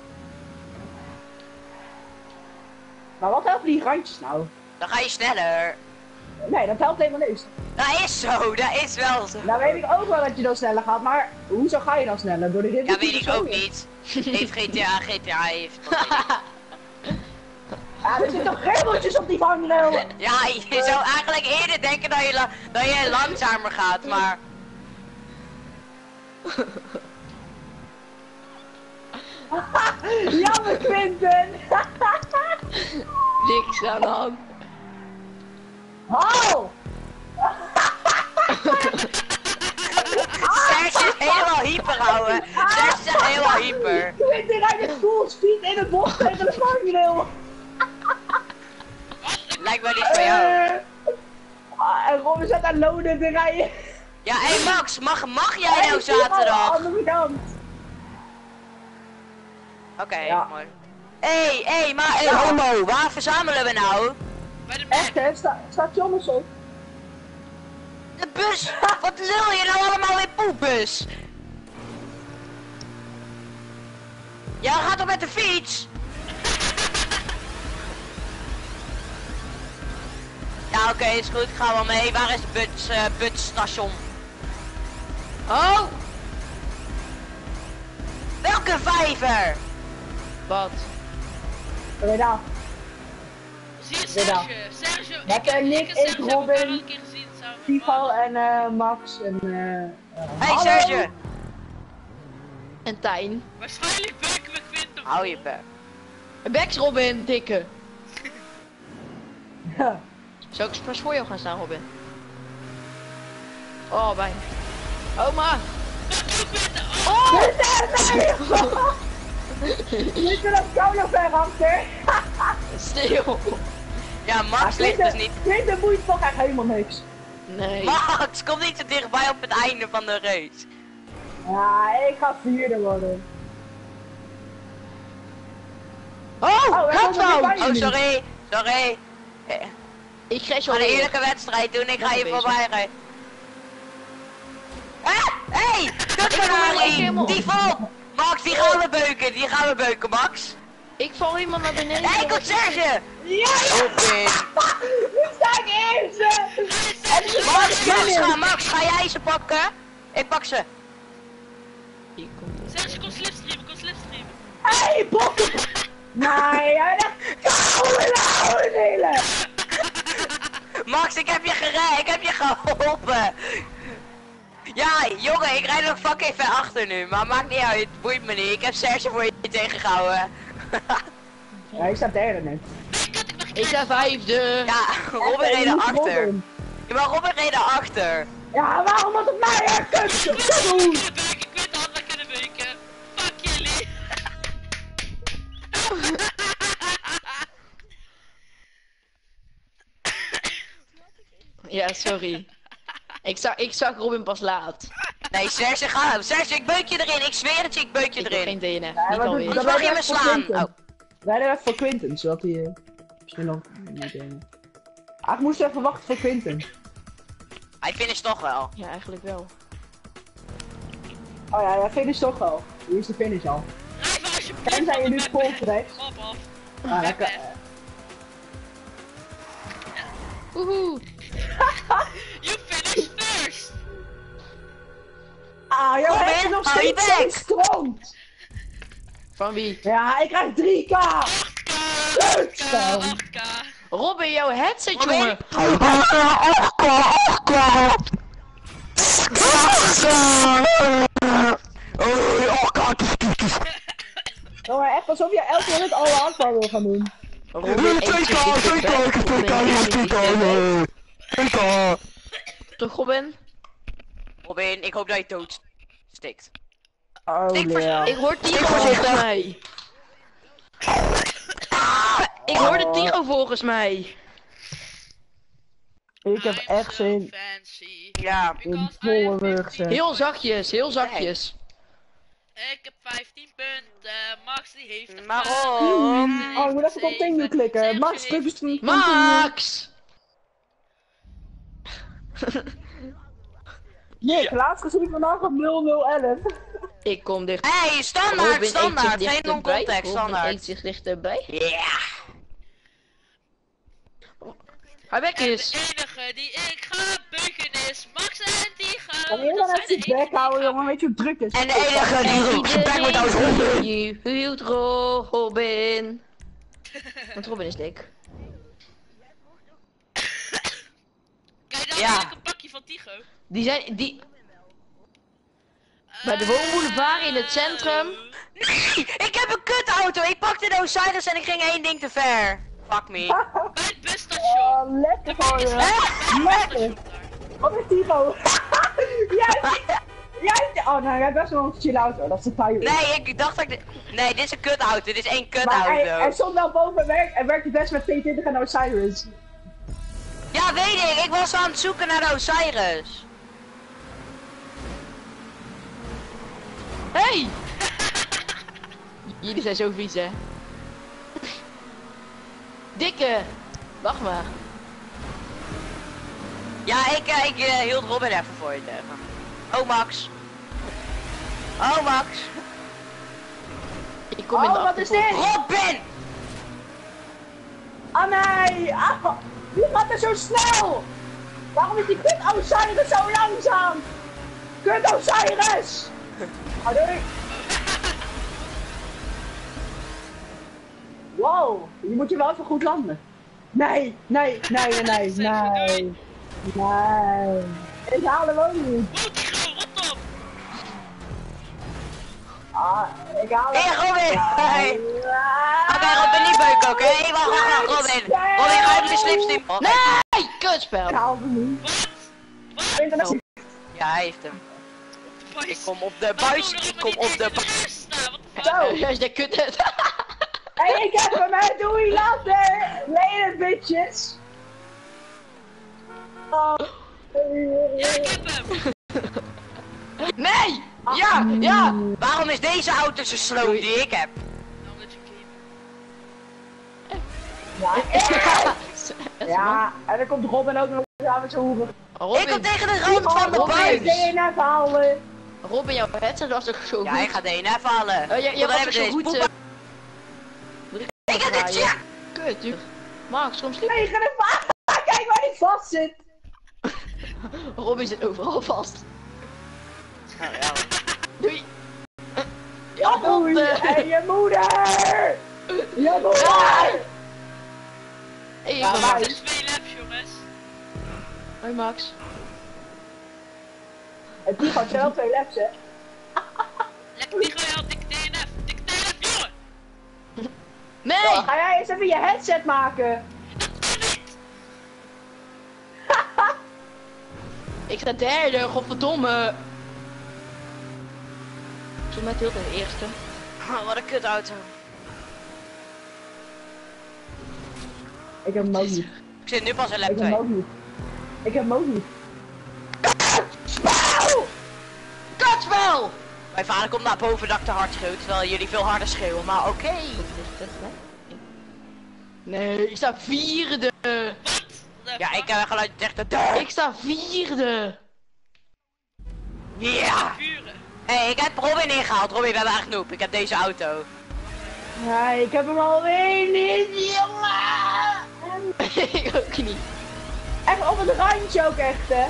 Maar wat helpen die randjes nou? Dan ga je sneller. Nee, dat helpt helemaal niks. Dat is zo, dat is wel zo. Nou weet ik ook wel dat je dan sneller gaat, maar hoezo ga je dan sneller? Door de rit? Ja, weet ik ook niet. Heeft G T A, G T A heeft. dat weet ik. Ja, er zitten toch ribbeltjes op die vangrail? Ja, je zou eigenlijk eerder denken dat je, la- dat je langzamer gaat, maar... Jammer, Quinten! Niks aan de hand. Hou! Serge is helemaal hyper, ouwe. Serge is echt helemaal hyper. Quinten rijdt het full speed in de bocht tegen de vangrail! Lijkt wel niet van jou. Eh, ah, en Robin zat aan lonen te rijden. Ja, hé hey Max, mag, mag jij Hey, nou zie je al aan de zaterdag? andere kant. Oké, Ja. mooi. Hé, hey, hé, maar hey, homo, waar verzamelen we nou? Bij de Echt hè, Sta stations op. De bus! Wat lul je nou allemaal in poepbus? Ja, gaat toch met de fiets? Ja, oké, is goed, ik ga wel mee. Waar is het bus, uh, busstation? Oh! Welke vijver? Wat? Breda. Zie je Breda. Serge? Serge, Met, ik, eh, ik Nick, en Serge ik, hebben elkaar Robin, al een keer gezien samen. Vivo en eh, Max en eh... eh, Hey hallo. Serge! En Tijn. Waarschijnlijk werken we Quinten. Hou je bek. Bex Robin, dikke. Ja. Zou ik expres voor jou gaan staan, Robin? Oh, bijna. Oh, maar. Oh! Ik ben op jou nog ver achter. Stil. Ja, Max ligt dus niet. Dit boeit toch echt helemaal niks. Nee. Max, kom niet zo dichtbij op het einde van de race. Ja, ik ga vierde worden. Oh, Oh, hij komt er fout. niet bij. Oh, sorry. Sorry. Eh, Ik krijg We zo gaan een weer. eerlijke wedstrijd doen, ik ga Ben je bezig. voorbij rijden. Hé, hey, kut helemaal... die valt! Max, die gaan we beuken, die gaan we beuken, Max. Ik val helemaal naar beneden. Nee, ik komt Serge! Ja, Robin. nu sta ik eerst! Max, Max, ga, Max, ga jij ze pakken? Ik pak ze. Hier komt het. Serge, kom slipstreamen, kom slipstreamen. Hé, hey, bokken! Nee, hij dacht, koude nou, hele! Max, ik heb je gered, ik heb je geholpen. Ja, jongen, ik rijd nog fucking ver achter nu, maar maakt niet uit, boeit me niet. Ik heb Serge voor je tegengehouden. Ja, ik sta derde net. Ik sta vijfde. Ja, Robin reed erachter. Ja, maar Robin reed erachter. Ja, waarom was het mij, hè? Kut! Kut! Ik kunnen beuken, ik weet dat we kunnen beuken. Fuck jullie. Ja, sorry. Ik zag, ik zag Robin pas laat. Nee, Serge, ga. Serge, ik beuk je erin. Ik zweer het je, ik beuk je Ik heb erin. geen D N F, Ja, niet maar alweer. dat- Anders mag je me dat- slaan. dat- Oh. Wij deden even voor Quinten, zodat hij uh, misschien nog niet in. Ah, ik moest even wachten voor Quinten. Hij finisht toch wel. Ja, eigenlijk wel. Oh ja, ja, finish toch wel. Hier is de finish al. Rijf alsjeblieft. En zijn je nu van de vol map geweest? weg. Op af. Ah, lekker. Woehoe. You finish first. Ah, jouw Robin, head is nog hou je steeds zo bek. stroomt. Van wie? Ja, ik krijg drie k. acht k. Kutspel. acht k. Robin, jouw headset, Robin? jongen. Jongen, echt alsof je elke minuut alle aanval wil gaan doen. Robin, eet zich dichterbij. Toch, Robin? Robin, ik hoop dat je dood stikt. Oh, Ik vers- ja. Ik hoor Tigo volgens mij. Ik hoorde Tigo volgens mij. Ik heb I'm echt so zin Ja. fancy. in Because volle I'm rugzak. Heel zachtjes, heel zachtjes. Ik heb vijftien punten, Max die heeft er Waarom? Oh, ik moet even continue klikken. Max, druk eens continue. Max! Nick, laatst gezien vandaag op nul nul elf. Ik kom dicht. Hey, standaard, Robin standaard. eet zich Geen dichterbij. non-contact, Robin eet standaard. zich dichterbij. Ja. Hij weg En de is. enige die ik ga beuken is Max en Tigo. Kan je Dat dan zijn even de je bek enige houden, die jongen? Weet je hoe druk het is? En de enige die roept zijn bek moet uit Robin. Je hield Robin. Want Robin is dik. Kijk dan Ja. ja. een pakje van Tigo. Die zijn, die... Bij de woonboulevard in het centrum. Nee, ik heb een kutauto. Ik pakte de Osiris en ik ging één ding te ver. Fuck me. Bij het busstation. Oh, lekker voor je. Hè? Lekker. Wat is Tigo? Jij, jij, oh nou, jij hebt best wel een chill auto, dat is de Tyrus. Nee, ik dacht dat ik... Nee, dit is een kutauto. Dit is één Maar hij, hij kutauto. stond wel boven en werkt, en werkt het best met tweeëntwintig en Osiris. Ja, weet ik. Ik was aan het zoeken naar de Osiris. Hey! Jullie zijn zo vies, hè? Dikke! Wacht maar. Ja, ik, eh, ik eh, hield Robin even voor je tegen. Oh, Max. Oh, Max. Ik kom in de Oh, wat is achtervolging. dit? Robin! Ah nee! Ah, wie gaat er zo snel? Waarom is die kut Osiris zo langzaam? Kut Osiris! Ah, doei! Wow, je moet je wel even goed landen. Nee, nee, nee, nee, nee, nee. Nee. Ik haal hem ook niet. Wow, Tigo, rot op. Ah, ik haal hem. Hey, Robin! Hey. Oké, Robin, niet beuken, oké? Okay? Wacht, wacht, wacht, Robin. Robin, ga even de slipstream. Oh, Nee! Kutspel! Ik haal hem niet. Wat? Wat? Ik ben er- ja, hij heeft hem. Boys. Ik kom op de Waarom buis, doen we ik nog kom niet op eens de in de buis. rust staan? Wat de fuck? Zo. Ja, is de kut. Hey, ik heb hem, hè. Doei, later. Later, bitches. Oh. Ja, ik heb hem. Nee! Ja! Ja! Waarom is deze auto zo slow die ik heb? Nou, omdat je clean. Ja, ja, en dan komt Robin ook nog aan met zijn hoeren. Robin. Ik kom tegen de rand van de Robin, buis. D N F halen. Robin, jouw headset was toch zo goed? Ja, ik ga D N F halen. Oh, ja, Tot jij dan was hebben toch zo we goed... deze eh, poepen. Ik heb dit shit! Kut, duur. Max, kom sliep. Nee, ga even kijk waar die vast zit. Robin zit overal vast. Oh, ja. Doei. Ja, doei. eh. En je moeder. Je moeder. Hey, Ja, Max. maar- Het is twee laps, jongens. Hoi Max. Het die gaat zelf twee laps, hè. Lekker die gooi je al dikke D N F. Dikke D N F, jongen. Nee! Zo, ga jij eens even je headset maken. Ik sta derde, godverdomme. Ik stond net heel de eerste. Oh, wat een kutauto. Ik heb hem ook niet. Ik zit nu pas in lap Ik heb hem twee. ook niet. Ik heb hem ook niet. Kutspel! Mijn vader komt naar boven dat ik te hard schreeuw, terwijl jullie veel harder schreeuwen, maar oké. Nee, ik sta vierde. Ja, ik heb geluid echt de deur. Ik sta vierde. Ja! Vuren. Hé, hey, ik heb Robin ingehaald. Robin, we hebben echt noob. Ik heb deze auto. Ja, ik heb hem alweer niet, jongen. Ik ook niet. Echt op het randje ook echt, hè.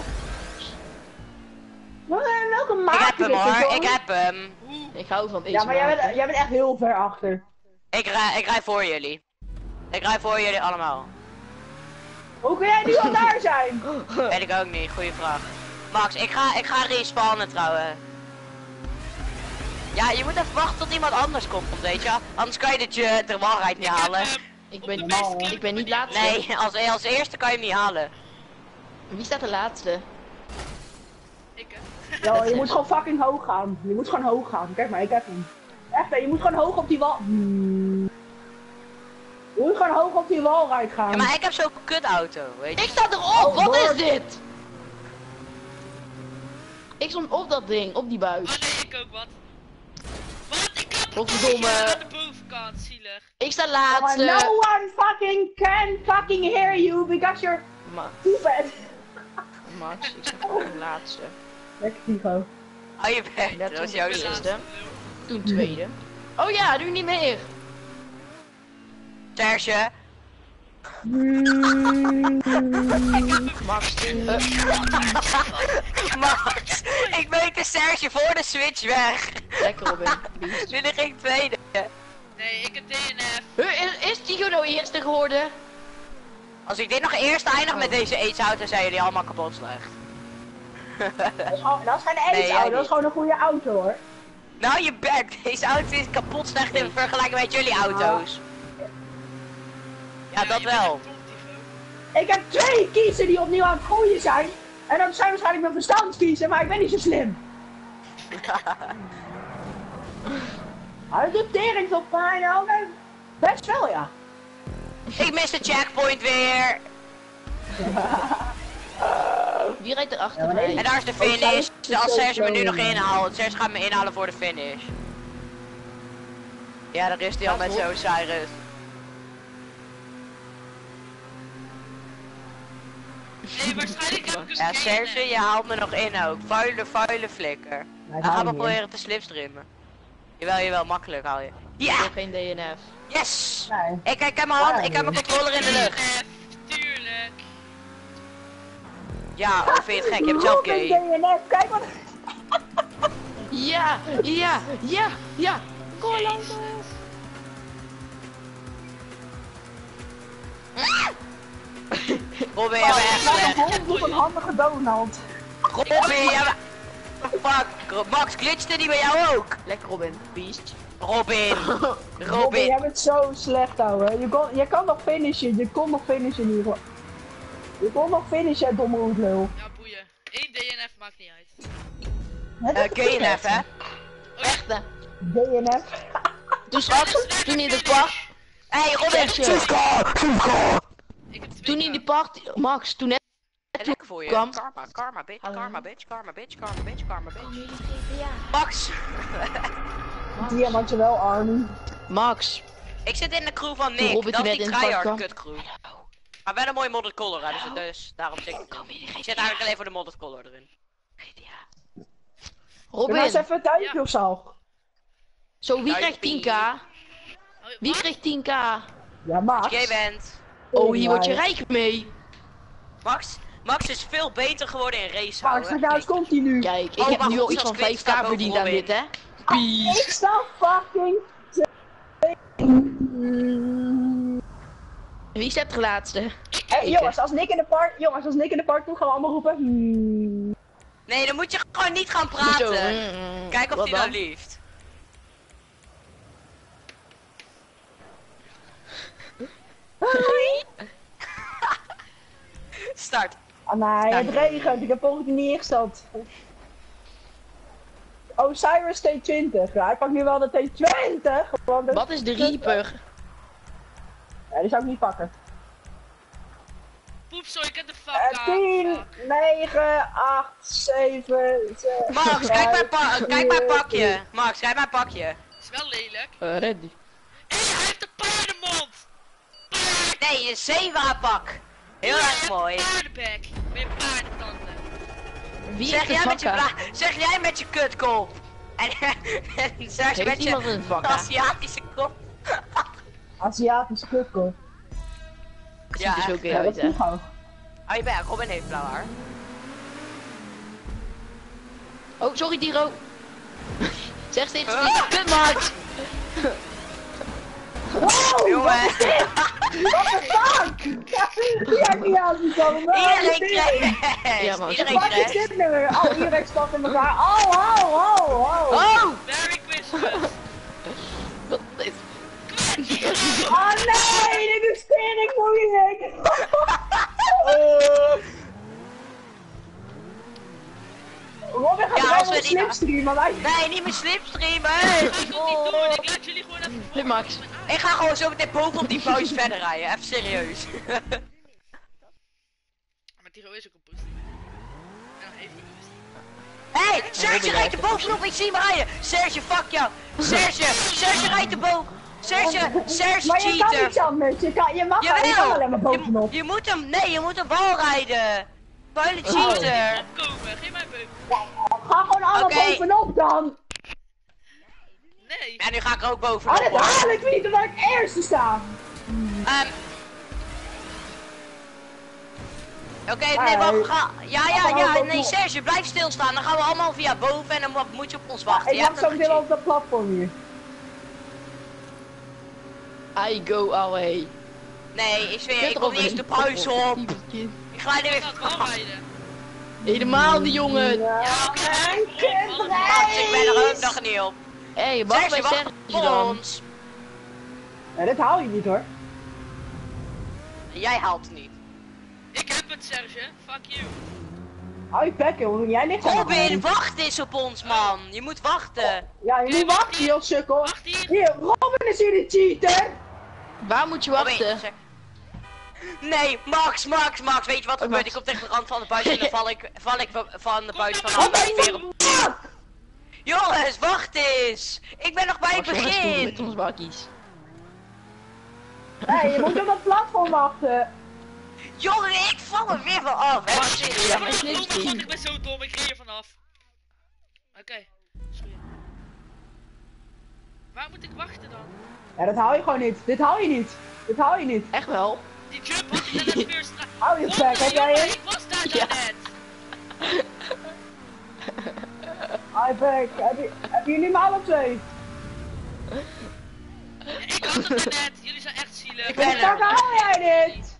Wat, eh, welke maat Ik heb hem is dit, hoor, jongen? ik heb hem. Ik hou van deze Ja, maar jij maten. bent, jij bent echt heel ver achter. Ik rij, ik rij voor jullie. Ik rij voor jullie allemaal. Hoe kun jij nu al daar zijn? Weet ik ook niet, goede vraag. Max, ik ga, ik ga respawnen trouwens. Ja, je moet even wachten tot iemand anders komt, weet je. Anders kan je de, je de waarheid niet halen. Ik ben, ik ben niet laatste. Nee, als, als eerste kan je hem niet halen. Wie staat de laatste? Ik, hè. Ja, je moet gewoon fucking hoog gaan. Je moet gewoon hoog gaan. Kijk maar, ik heb hem. Echt, hè, je moet gewoon hoog op die wal. Hmm. Je moet gewoon hoog op die walrijd gaan. Ja, maar ik heb zo'n kutauto, weet je. Ik sta erop! Oh, Wat is Lord. dit? Ik stond op dat ding, op die Oh buis. nee, ik ook wat. Wat? Ik heb Godverdomme. aan de bovenkant, zielig. Ik sta Oh, no laatste. one fucking can fucking hear you because you're Ma stupid. Max, ik sta gewoon laatste. Lekker Tigo. Oh, je bent, Net dat was toen jouw de eerste. eerste. Toen tweede. Oh ja, nu niet meer. Serge. Max, uh, Max, ik weekte Serge voor de switch weg. lekker Robin. Beest. Nu ging ik tweede. Nee, ik heb D N F. Huh, Is, is Tigo nou eerste geworden? Als ik dit nog eerst eindig met deze aids-auto, zijn jullie allemaal kapot slecht. Dat is, gewoon, dat is geen Nee, aids jij auto, dat is niet. gewoon een goede auto hoor. Nou, je bek, deze auto is kapot slecht in vergelijking met jullie auto's. Ja, dat je bent wel. een tomtivo. Ik heb twee kiezen die opnieuw aan het groeien zijn. En dat zijn waarschijnlijk mijn verstandskiezen, maar ik ben niet zo slim. Maar de tering tot pijn, nou, nee. Best wel ja. Ik mis de checkpoint weer. Wie rijdt er achter Ja, maar mij? nee. En daar is de finish. Als Serge me nu nog inhaalt. Serge gaat me inhalen voor de finish. Ja, daar is hij al met zo'n Cyrus. Nee, waarschijnlijk heb ik dus Ja, geen, Serge, eh, je haalt me nog in ook. Vuile, vuile flikker. Nee, Dan gaan we niet, hè. proberen te slipstreamen. Jawel, jawel, makkelijk haal je. Ik Ja! heb geen D N F. Yes! Nee. Ik, ik heb mijn hand, ik heb mijn controller in de lucht. F, tuurlijk. Ja, oh, vind je het gek? Je hebt zelf Robin gay. D N F, kijk wat. Ja, ja, ja, ja. Columbus. Robin, jij bent echt slecht. Hond doet een handige Donald. Robin, jij bent... Fuck, Max, glitchte die bij jou ook? Lekker Robin. Beast. Robin, Robin, Robin. jij bent zo slecht, ouwe. Je kon, je kan nog finishen, je kon nog finishen in ieder geval. Je kon nog finishen, domme roetlul. Ja, boeien. Eén D N F maakt niet uit. Het Uh, is K N F, hè? Echt hè. D N F. Toen straks, toen in de park, Hey, Robin. Serge. Ik heb twee toen in keer. die party, Max, toen net Lekker voor je. kwam. Karma, karma, bitch, Hallo. karma, bitch, karma, bitch, karma, bitch, karma, bitch. Max, Diamantje wel, Armin. Max. ik zit in de crew van Toen Nick. Robin Dat is net die in het park tryhard kwam. kut crew. Maar wel een mooie modded color, hè, dus, dus daarom zit ik. Ik zit eigenlijk alleen voor de modded color erin. Robin, eens even een duimpje Ja. of zo. zo wie krijgt Duimpie. tien k? Oh, Wie wat? krijgt tien k? Ja, Max. Jij bent. Oh, hier word je Ja, rijk mee. Max, Max is veel beter geworden in race Max, houden. nou eens komt hij nu. Kijk, ik Oh, heb maar nu al goed, iets van zelfs vijf Quint k staat verdiend boven aan Robin. dit, hè? Ik sta fucking... Wie staat er laatste? Hey, jongens, als Nick in de park, jongens, als Nick in de park toe gaan we allemaal roepen. Hmm. Nee, dan moet je gewoon niet gaan Zo, praten. mm, Kijk of wat hij nou dan? lieft. Start. Ah nee, het regent. Ik heb volgens mij niet ingesteld. Osiris T twintig. Ja, ik pak nu wel de T twintig. Want de- Wat is de Reaper? Ja, die zou ik niet pakken. Poep, sorry, ik heb de fuck Eh, aan. tien, negen, acht, zeven, zes, Max, kijk mijn, pa vijf, kijk mijn vier, pakje. Max, kijk mijn pakje. Is wel lelijk. Uh, ready. En hij heeft een paardenmond. Paard. Nee, een zebrapak. Heel erg mooi. Paardenbek. Met paardentanden. Wie Zeg heeft jij, een met je vakka? bla zeg jij met je kutkop. En, en Serge Heeft met je iemand een vakka? Aziatische kop. Aziatische kukkel. Ja, Ziet er zo echt. keer Ja, dat uit, is hè? niet gauw. Oh, je bent Robin heeft blauw haar. Oh, sorry, Tiro. Zeg steeds Huh? niet. Kut, Max. Wow, Jongen. wat de fuck? Die heb ik niet aangekomen. Iedereen krijgt. Ja, man. Iedereen Wat is krijgt. dit nu? Oh, iedereen stapt in elkaar. Oh, oh, oh, oh. Oh! Merry Christmas. Wat is... Oh nee, dit is tering moeilijk. Uh. Robin gaat Ja, ja, als wel we een die- slipstream, maar wij... Nee, niet meer slipstreamen. Ik ga het nog niet doen. Ik laat jullie gewoon even Dit, Max. Ik ga gewoon zo meteen boven op die buis verder rijden. Even serieus. Maar Tiro is ook een poes. En dan heeft hij poes. Hé, hey, Serge rijdt er bovenop. Ik zie hem rijden. Serge, fuck jou. Serge, Serge rijdt er boven. Serge, Serge Maar je kan cheater. niks anders. Je, kan, je mag je kan Jawel. alleen maar Je, bovenop. je moet hem, nee, je moet hem bal rijden. Vuile cheater. Opkomen, geef mij een beuk. Ga gewoon allemaal Oké. bovenop dan. Nee. En nu ga ik er ook Oh, bovenop. dit hoor. haal ik niet omdat ik eerste sta. Ehm. Oké, nee, wacht, we gaan. Ja, ja, ja, nee, Serge, blijf stilstaan. Dan gaan we allemaal via boven en dan mo- moet je op ons wachten. Ik Je wacht hebt zo hem meteen wel gezien. op dat platform hier. I go away. Nee, ik zweer, Kut ik kom niet eens Robin. de buis op. Typetje. Ik ga er Ik weer ga het wel rijden. Helemaal niet, jongen. Ja, mijn Max, ik ben er ook kutreis. nog niet op. Hé, hey, wacht Serge, bij wacht Serge op dan. ons. Ja, dit haal je niet hoor. Jij haalt het niet. Ik heb het, Serge. Fuck you. Hou je bek, jongen. Jij niks aan Robin, doen. wacht eens op ons, man. Je moet wachten. Ja, je moet wachten, joh, sukkel. Wacht hier. Hier, Robin is hier de cheater. Waar moet je Robin, wachten? zeg- Nee, Max, Max, Max, weet je wat er Oh, gebeurt? Max. Ik kom tegen de rand van de buis en dan val ik, val ik van- van de buis Kom van nou, de Robin, weer op. fuck. Jongens, wacht eens. Ik ben nog bij het Wacht, jongens, doen we met begin. ons bakkies. Nee, je moet op dat platform wachten. Jongen, ik val er weer van af. Hè? Wacht, Serieus. ja, maar ik Oh mijn leef god, niet. ik ben zo dom. Ik reed er vanaf. Oké. Sorry. Waar moet ik wachten dan? Ja, dat haal je gewoon niet. Dit haal je niet. Dit haal je niet. Echt wel? Die jump had ik net weer straat. Hou je bek, heb jij Jongen, een? ik was daar Ja. net. Hou je bek. Heb je, heb je niet maar alle twee? Ik had het er net. Jullie zijn echt zielig. Ik Hoe ben de fuck er. haal jij dit?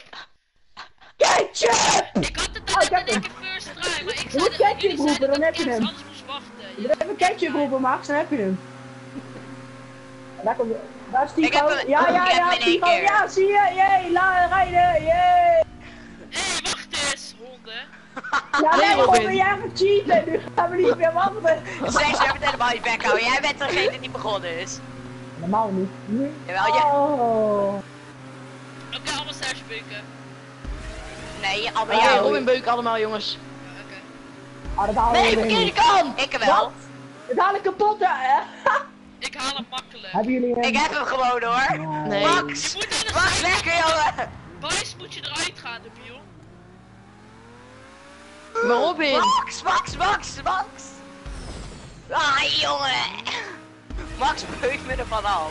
Ketchup! Ik had het Oh, net ik heb in één hem. keer first try, maar ik Je zei moet dat ketchup jullie roepen, zeiden dan dat heb je ik hem. ergens anders moest wachten. Je moet even ketchup roepen, Max, dan heb je hem. En daar komt de... Daar is Tico. Ik heb hem- Ja, ja, ik heb ja, hem in één Tico. keer. Ja, zie je? Jee, la, rijden, jee. Hé, hey, wacht eens, honden. Ja, Nee, nee, Robin. Robin, jij gaat cheaten. Nu gaan we niet meer wachten. Serge, jij bent helemaal je bek houden. Jij bent degene die begonnen is. Normaal niet. Nu. Jawel, je... Oh. Oké, allemaal Serge beuken. Nee, allemaal Oké, jou. Robin beuk allemaal, jongens. Ja, oké. Ah, dat halen Nee, we weer verkeerde niet. kant! Ik wel. Wat? Dat haal ik kapot, hè? Ik haal hem makkelijk. Hebben jullie een... Ik heb hem gewoon hoor. Nee. Max, Je moet in de wacht lekker jongen. Boys, moet je eruit gaan, debiel. Maar Robin! Max, Max, Max, Max. Ja, jongen. Max beugt me ervan af.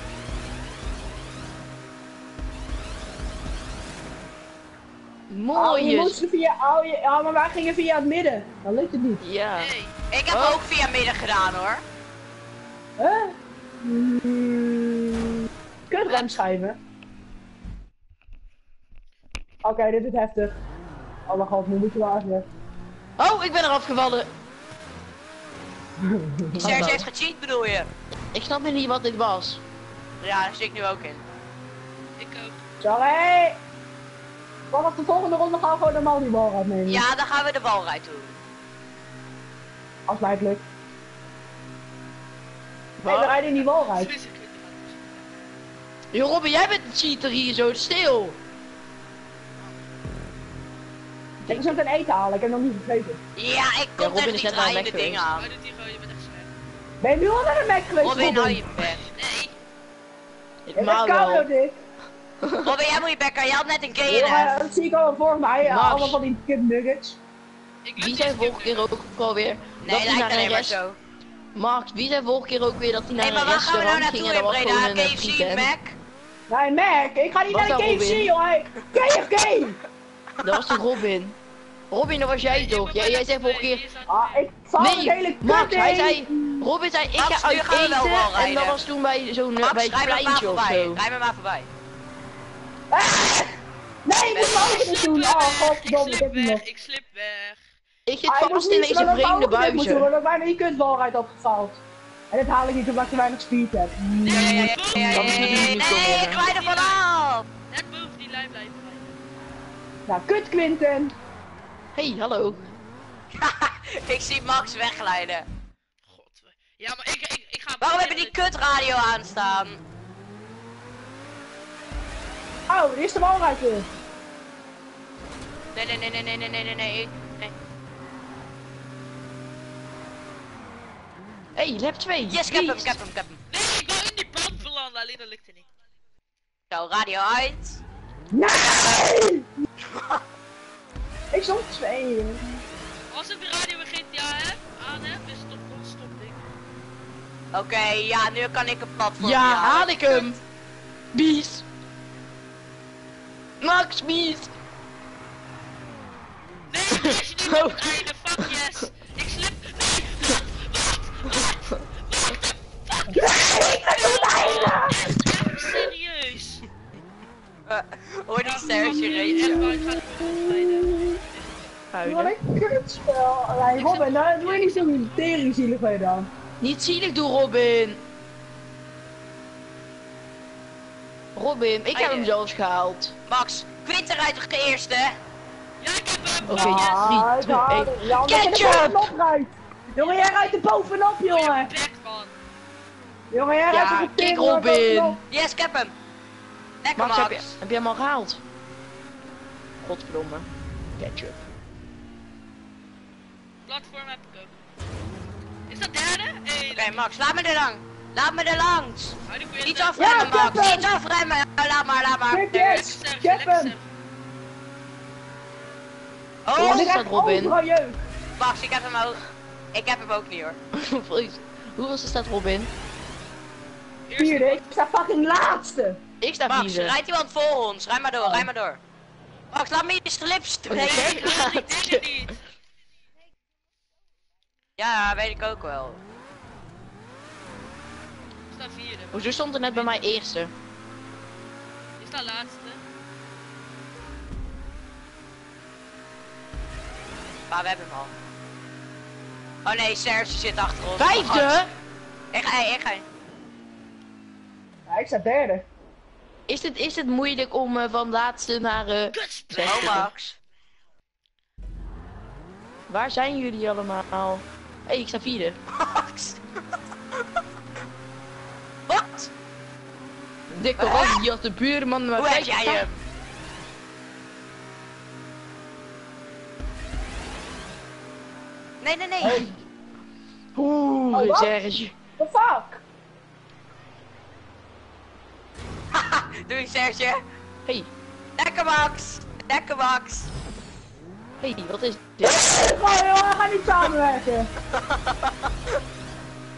Mooi Oh, je is. moest via, oh, je, ja, maar wij gingen via het midden. Dan lukt het niet. Ja. Nee. Ik heb Oh. ook via midden gedaan hoor. Huh? Mm, kut remschijven. Oké, dit is heftig. Oh mijn god, nu moet je wel even. Oh, ik ben eraf gevallen. Serge heeft gecheat bedoel je? Ik snap niet wat dit was. Ja, daar zit ik nu ook in. Ik ook. Sorry! Vanaf de volgende ronde gaan we gewoon normaal die bal uitnemen. Ja, dan gaan we de balrijd doen. Als mij het lukt. Wat? Nee, we rijden in die bal uit. Sowieso kun je Yo, Robin, jij bent een cheater hier zo stil. Ik moet een eten halen, ik heb nog niet gegeten. Ja, ik kom Robin tegen is die net aan de draaiende Mac dingen geweest. aan. Waar doet hij gewoon? Je bent echt slecht. Ben je nu al naar de Mac geweest, Robin, hou Robin? je bek. Nee. Het is Maar koud, wel. dit. Robin, jij moet je bek, je had net een K Ja, N F. dat zie ik al voor mij, Max. allemaal van die kip nuggets. Ik Wie lukt zei niet vorige keer ook alweer Nee, dat hij lijkt naar een alleen maar rest... zo. Max, wie zei vorige keer ook weer dat hij naar Hé, maar een waar gaan we nou restaurant ging naartoe en in dat was Breda? gewoon een K F C, frieten? Mac? Nee, Mac, ik ga niet Was naar de dat K F C, Robin? joh. K F K! Dat was toch Robin? Robin, dat was jij Nee, toch? ik Jij, ben jij bijna zei vorige twee. keer... Hier is aan- Ah, ik val het Nee, hele Max, kut hij heen. zei... Robin zei, ik Max, ga nu uit gaan we wel eten en walrijden. dat was toen bij zo'n Max, bij het rij me maar pleintje of voorbij. zo. Rij me maar voorbij. Ah! Nee, ik moet wel Ik iets slip doen. weg. Oh, Ik godverdomme, ik slip heb hem nog. weg. Ik slip weg. Ik zit Ah, ik vast moest in niet, deze maar dat vreemde wou ik ook moeten doen, buizen. dat ik bijna die kutbalrijd had gefaald. En dit haal ik niet omdat ik te weinig speed heb. Ja, ja, ja, ja, ja, Dat ja, is ja, natuurlijk niet Nee, zo ik glij er vanaf. Net boven die lijn blijven rijden. Nou, kut Quinten. Hey, hallo. Ik zie Max wegglijden. God. Ja, maar ik, ik, ik ga... Waarom hebben die kutradio aanstaan? Oh, er is de balrijd weer. Nee, nee, nee, nee, nee, nee, nee, nee, nee. nee. Hey, lap twee. Yes, ik heb hem, ik heb hem, ik heb hem. Nee, ik wou in die band belanden, alleen dat lukte niet. Zo, radio uit. Nee! Ik stond twee. Als ik de radio weer G T A heb, aan heb, is het toch een stopding. Oké, ja, nu kan ik een platform. Ja, haal ik hem. Bies. Max, bies. Nee, als je niet op het einde, fuck yes. Ik slip... Nee, wat? Echt serieus. Uh, hoor die Serge Echt rage. waar, ik ga het rijden. Wat Huilen. een kutspel. Nee, Robin, nou, doe je niet zo'n teringzielig bij dan. Niet zielig doen, Robin. Robin, ik heb hem zelfs gehaald. Max, Quinten rijdt toch de eerste? Ja, ik heb hem. Oké, Ah, drie, twee, ja, één. ja, omdat je er Ketchup! bovenop rijdt. Jongen, jij rijdt er bovenop, jongen. Bek, man. Jongen, jij rijdt er Ja, voor kijk tering er Robin. bovenop. Yes, ik heb hem. Lekker Max, Max. heb je, heb je hem al gehaald? Godverdomme. Ketchup. Platform heb ik ook. Is dat derde? Hey, Oké, Max, laat me er lang. Laat me er langs. hou die Quinten. Niet afremmen, Ja, ik heb Max. hem. Niet afremmen. Oh, laat maar, laat maar. Kijk Nee. eens, ik heb hem. Hoe Oh, is Ik dat, heb Robin? overal jeuk. Max, ik heb hem ook. Ik heb hem ook niet hoor. Hoe was het staat Robin? Vierde, ik sta fucking laatste. Ik sta Max, vierde. rijdt iemand voor ons. Rij maar door, rij maar door. Max, laat me je slips Oh, nee. spreken. Ik denk het niet. Ja, weet ik ook wel. Ik sta vierde. Hoezo stond er net bij mij eerste? Ik sta laatste. Maar we hebben hem al. Oh nee, Serge zit achter ons. Vijfde? Ik ga, ik ga. Ja, ik sta derde. Is het, is het moeilijk om uh, van laatste naar uh, Kutspel. Oh, zesde? Max. Waar zijn jullie allemaal? Hé, hey, ik sta vierde. Max. Wat? Dikke was die als de buurman maar Hoe heb kijk, jij hem? Nee, nee, nee. Oeh, Oh, wat? Serge. The fuck? Doei Serge. Hey, Lekker Max. Lekker Max. hey, wat is dit? Oh, jongen, we gaan niet samenwerken.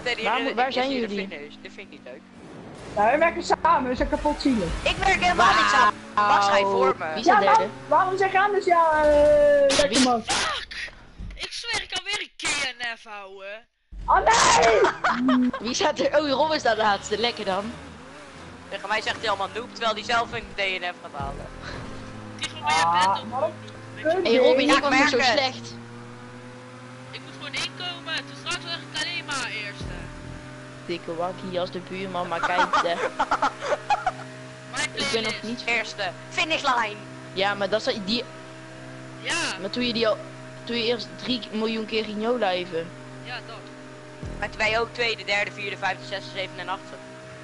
en die Waar- die- waar die zijn is hier de jullie? finish. Dat vind ik niet leuk. Nou, we werken samen, we zijn kapot zielig. Ik werk helemaal niet samen. Max, ga je voor Wie me. is de Ja, derde? waarom, waarom zeg je anders? Ja, eh... lekker man. Fuck! Ik zweer, ik kan weer een K N F houden. Oh nee! Wie staat er? Oh, Robin staat laatste. Lekker dan. Tegen mij zegt hij allemaal noob, terwijl hij zelf een D N F gaat halen. Tigro, maar jij Ah, bent waarom? op. Weet je, Hé hey, Robin, Ja, ik was ik niet zo merk het. slecht. ik moet gewoon inkomen. Toen straks zeg ik alleen maar eerste. Dikke wakkie als de buurman, maar kijk. eh, Mijn ik ben playlist. nog niet. Eerste. Finishlijn. Ja, maar dat is die. Ja, Maar toen je die al. Toen je eerst drie miljoen keer ging no liven. ja, dat. Maar toen wij ook tweede, derde, vierde, vijfde, zesde, zevende en achtste.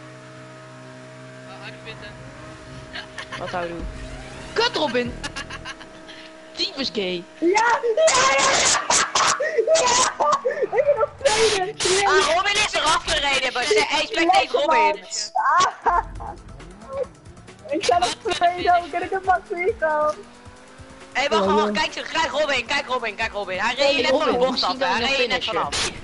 Oh, uitwitten. Wat hou je? Kut Robin! Tyfus gay. Ja, ja, ja! Ja! Ik ben op tweede! tweede. Ah, Robin is eraf gereden, maar ze- hij specteert Robin. Ah. Ik sta op tweede, hoe kan ik een Maxito? Hé, hey, wacht, wacht, kijk, kijk Robin, kijk Robin, kijk Robin. Hij reed je net van de Robin, bocht misschien af, kan hij je nog reed je net finishen. vanaf.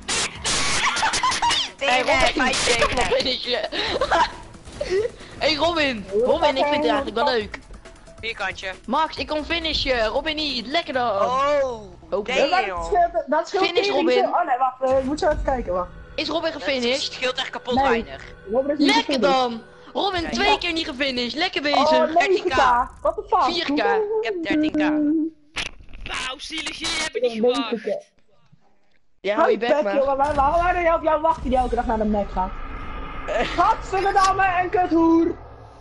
Hey Tegen, Robin, vijf ik kan nog tegen. finishen. Hey Robin, Robin, ik vind het eigenlijk wel leuk. Vierkantje. Max, ik kon finishen. Robin niet, lekker dan. Oh, Oké. Ja, maar dat damn. scheelt, dat scheelt Finish, tering Robin. zo- Oh nee, wacht, eh, ik moet zo even kijken, wacht. Is Robin Het gefinished? scheelt echt kapot Nee. weinig. Robin is niet Lekker gefinished. dan. Robin, Ja. twee keer niet gefinished. Lekker bezig. Oh, negen k. What the fuck? vier k. Ik heb dertien k. Wauw, zielig, jullie hebben Ik niet ben gewacht. negen k. Ja, hou je bek maar. Jongen, waar- waarom waren jij op jou wachten die elke dag naar de nek gaat? Gadverdamme en kuthoer!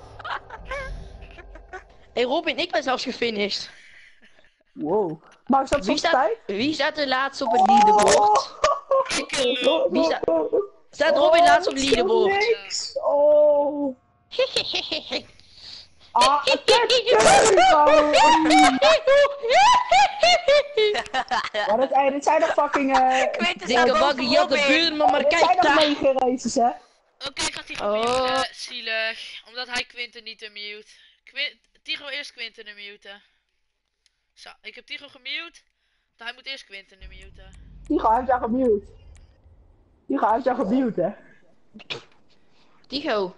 Hey Robin, ik ben zelfs gefinished. Wow. Maar is dat Wie zo'n staat, tijd? wie staat er laatst op het leaderboard? Wie sta- Staat Robin laatst op het leaderboard? Niks. Oh. Ah, kut, kut, Maar dit, hey, dit zijn nog fucking... eh Quinten Dikke staat bagger, je had de boven Robin. buurman, maar dit kijk zijn nog daar. negen races, hè? Oké, ik ga Tigro Oh. muten. Zielig. Omdat hij Quinten niet unmute. Quin Tigro eerst Quinten unmuten. Zo, ik heb Tigro gemute. Hij moet eerst Quinten unmuten. Die gaat heeft jou gemute. Die gaat heeft jou gemute, hè? Tigo.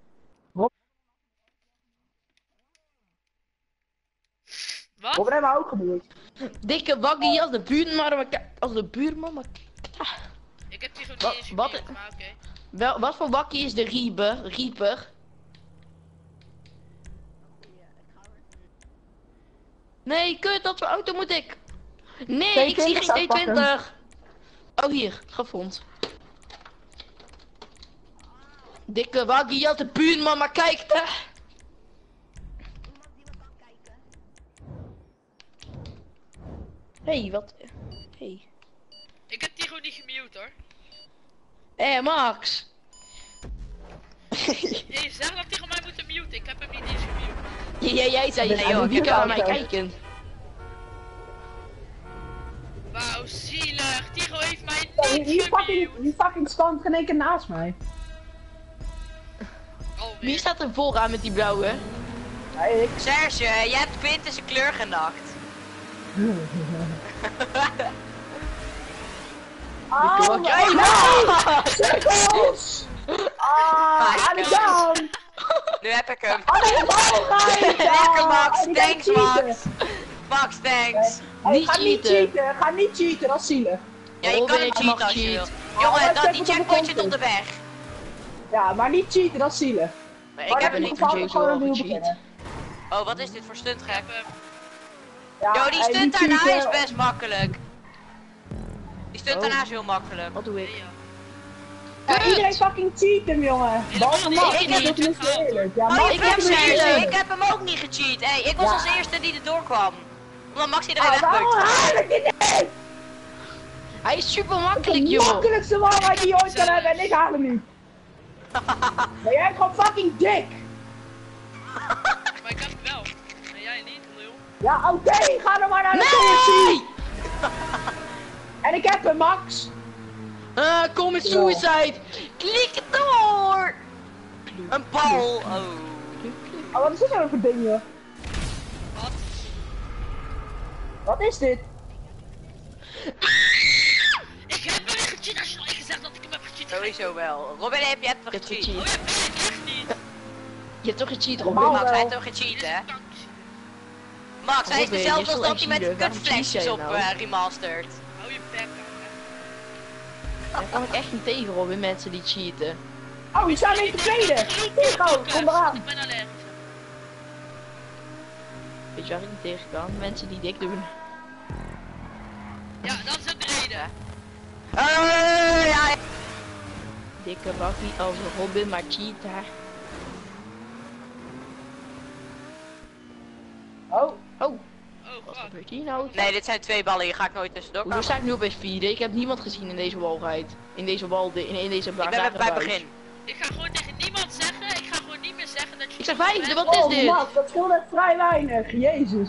Wat? Robin heeft mij ook gemute. Dikke bagger, als de buurman, maar kijk. Als de buurman, maar kijk. Ik heb Tigro niet Wat- eens wat- gemute, maar oké. Wel, wat voor bakkie is de Reaper? Reaper? Nee, kut, dat voor auto moet ik. Nee, ik zie geen zou ik T twintig. Oh, hier, gevonden. Dikke waggie had de buurman, maar kijk daar. Hey, wat? Hey. Ik heb Tigro niet gemute hoor. Hé, hey, Max. Je zegt dat Tigro mij moet muten. Ik heb hem niet eens gemute. Ja, jij zei, Ben hey, jij joh, niet je kan naar mij auto? kijken. Wauw, zielig. Tigro heeft mij Ja, die, niet die fucking, gemute. die fucking stand geen één keer naast mij. Alweer. Wie staat er vooraan met die blauwe? Ja, ik. Serge, je hebt Quinten zijn kleur genakt. Oh, Dikke nee! waggie. Cirkels! Ah, aan de down! Nu heb ik hem. Aan de bal ga ik! Lekker Max, Ah, die kan thanks cheaten. Max. Max, thanks. Hey, Niet ga niet cheaten. cheaten, ga niet cheaten, dat is zielig. Ja, je Robin, kan hem ik cheaten mag als je wil. cheat. Jongen, Oh, dat, dat die zet op de checkpoint zit op content. de weg. Ja, maar niet cheaten, dat is zielig. Nee, Maar ik heb dan ben hem ik niet. van gewoon Jason een al nieuw gecheat. beginnen. Oh, wat is dit voor stunt gek? Ja, Yo, die hey, stunt niet daarna is cheaten. best makkelijk. Die stunt Oh. daarna is heel makkelijk. Wat doe ik? Ja, iedereen fucking cheat hem, jongen. Behalve niet. Max, Ik dat heb is het niet gehaald, eerlijk. Ja, Oh, Max je ik hebt heb hem hem Serge, cheaten. ik heb hem ook niet gecheat. Hey, ik was Ja. als eerste die er doorkwam. Omdat Max iedereen Ah, waarom wegpukte. haal ik dit niet? Hij is super makkelijk, De joh. makkelijkste waarheid die je ooit kan hebben en ik haal hem niet. Maar jij bent gewoon fucking dik. Maar ik heb het wel. En jij niet, lul. Ja, oké, ga dan maar naar de Nee! K F C. En ik heb hem, Max. Uh, kom met suicide. Klik het door. Een bal. Oh. Oh, wat is dit nou voor ding, joh? Wat? Wat is dit? Ik heb hem weer gecheat als je al gezegd dat ik hem heb gecheat. sowieso wel. Robin, heb je hebt toch Je hebt gecheat? gecheat. Oh ja, ben ik echt niet. Je hebt toch gecheat, Normaal Robin? Max, hij wel. heeft toch gecheat, Dit hè? is kankerziek. Max, hij is Robin, je dezelfde is als zo dat hij met zielig. Waarom cheat kutflesjes jij op nou? eh, remastered. Hou je bek, kanker. Daar kan ik echt niet tegen, Robin, mensen die cheaten. Oh, je staat in de tweede. Tigo, kom eraan. Ik ben allergisch. Weet je waar ik niet tegen kan? Mensen die dik doen. Ja, dat is ook de reden. Eh, ja, Dikke wappie als Robin, maar cheat daar. Oh, Oh, Oh, wat fuck. gebeurt hier nou? nee, dit zijn twee ballen, hier ga ik nooit tussendoor Hoezo komen. sta ik nu op F vier? Ik heb niemand gezien in deze walrijd. In deze wal, in, in deze Ik ben bij het buis. begin. Ik ga gewoon tegen niemand zeggen. Ik ga gewoon niet meer zeggen dat je... Ik zeg vijfde, wat oh is dit? Max, dat scheelt echt vrij weinig. Jezus.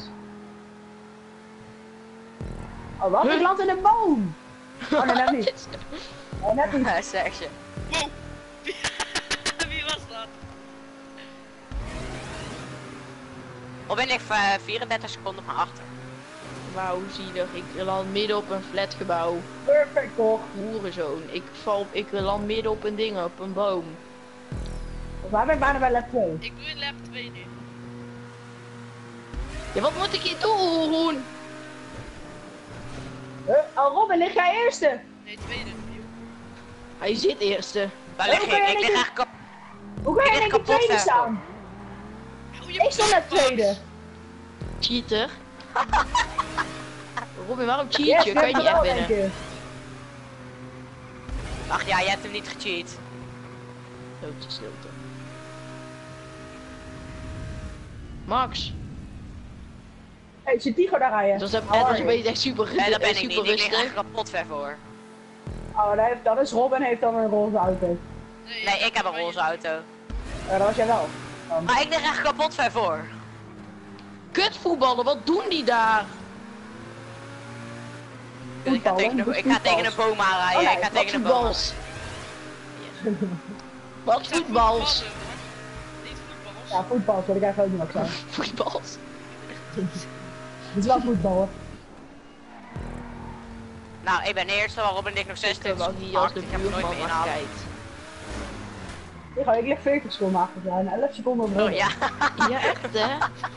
Oh, wat? Ik land in een boom. Oh, nee, net niet. Oh, net niet. Ja, Serge. Wow. Wie was dat? Robin heeft eh, vierendertig seconden van achter. Wauw, zielig. Ik land midden op een flatgebouw. Perfect, toch? Hoerenzoon. Ik val, ik land midden op een ding, op een boom. Volgens mij ben ik bijna bij lap twee. Ik doe in lap twee nu. Ja, wat moet ik hier doen? Huh? Oh, Robin, lig jij eerste? Nee, tweede. Hij zit eerste. Waar lig Oh, ik? ben jij Ik lig niet- eigenlijk op... Hoe kan Ik jij lig in de kapot tweede ver, staan? Hou je Ik stond bek, net tweede. Max. Cheater. Robin, waarom cheat Yes, je? Kan je niet echt winnen? keer. Ach ja, je hebt hem niet gecheat. Grote stilte. Max. Hey, zit Tigo daar aan je? Het was, het How was are een you? beetje echt super, Nee, dat ben ik super niet. Ik lig rustig. echt kapot ver voor. Oh, dat, heeft, dat is Robin heeft dan een roze auto. Nee, ik heb een roze auto. Ja, dat was jij wel. Dan. Maar ik lig echt kapot ver voor. Kutvoetballen, wat doen die daar? Ik ga Voetballen, tegen, de, dus ik ga tegen een voetbal. boom aanrijden. Oh, nee, ik ga Wat tegen een boom. voetbals? Wat voetbals? Niet voetbals. Ja, voetbal, wil ik eigenlijk ook niet wat zeggen. Voetbals? Het is wel voetbal hoor. Nou, ik ben eerste, waarop ben ik nog Ik heb zesentwintig. wel hier als de Ik heb hem nooit meer buurman inhalen. kijkt. Tigo, ik lig veertig seconden achter jou en elf seconden op Oh Robin. ja. Ja, echt hè?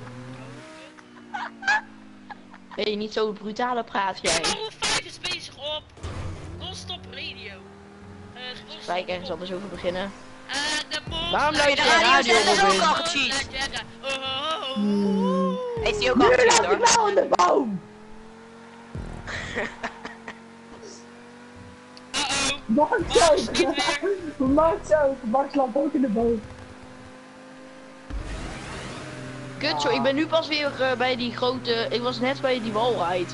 Hé, niet zo brutale praat jij. Level vijf is bezig op non-stop radio. Eh, non-stop Gelijk ergens anders over beginnen. Eh, de mos. Waarom eh, luister je je radio radio, zender ook Robin? al gecheat? Laat zeggen. Oh, oh, oh, Hmm. oh. Heeft hij ook Nu al laat gecheat ik hoor. wel in de boom! Uh-oh. Max Max, ook! niet weer. Max ook! Max lampt ook in de boom. Kut zo, ik ben nu pas weer eh, bij die grote... Ik was net bij die walride.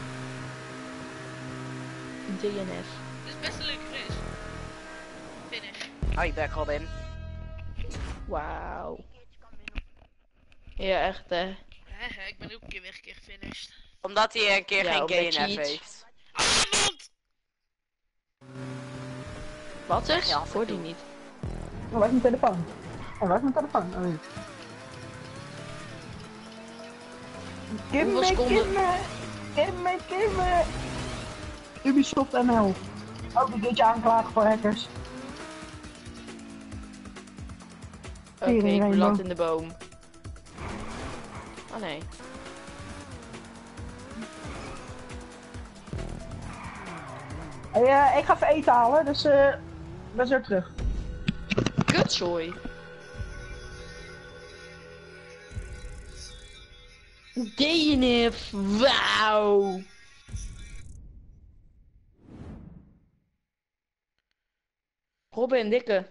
D N F. Dit is best een leuke race. Finish. Hou je bek, Robin. Wauw. Ja, echt hè. Hè, hè, ik ben ook een keer weer een keer gefinished. Omdat hij een keer Ja, geen omdat K N F cheat. heeft. Ah, mond! Wat is? Ja, Voor die niet. Oh, waar is mijn telefoon? Oh, waar is mijn telefoon? Oh, hier. Give Hoeveel me, seconden? give me, give me, give me. Ubisoft M L. Ook een keertje aanklagen voor hackers. Oké, Tering, ik Rainbow. beland in de boom. Oh nee. Hey, eh, ik ga even eten halen, dus eh, ik ben zo terug. Kutzooi. D N F, wauw. Robin, dikke.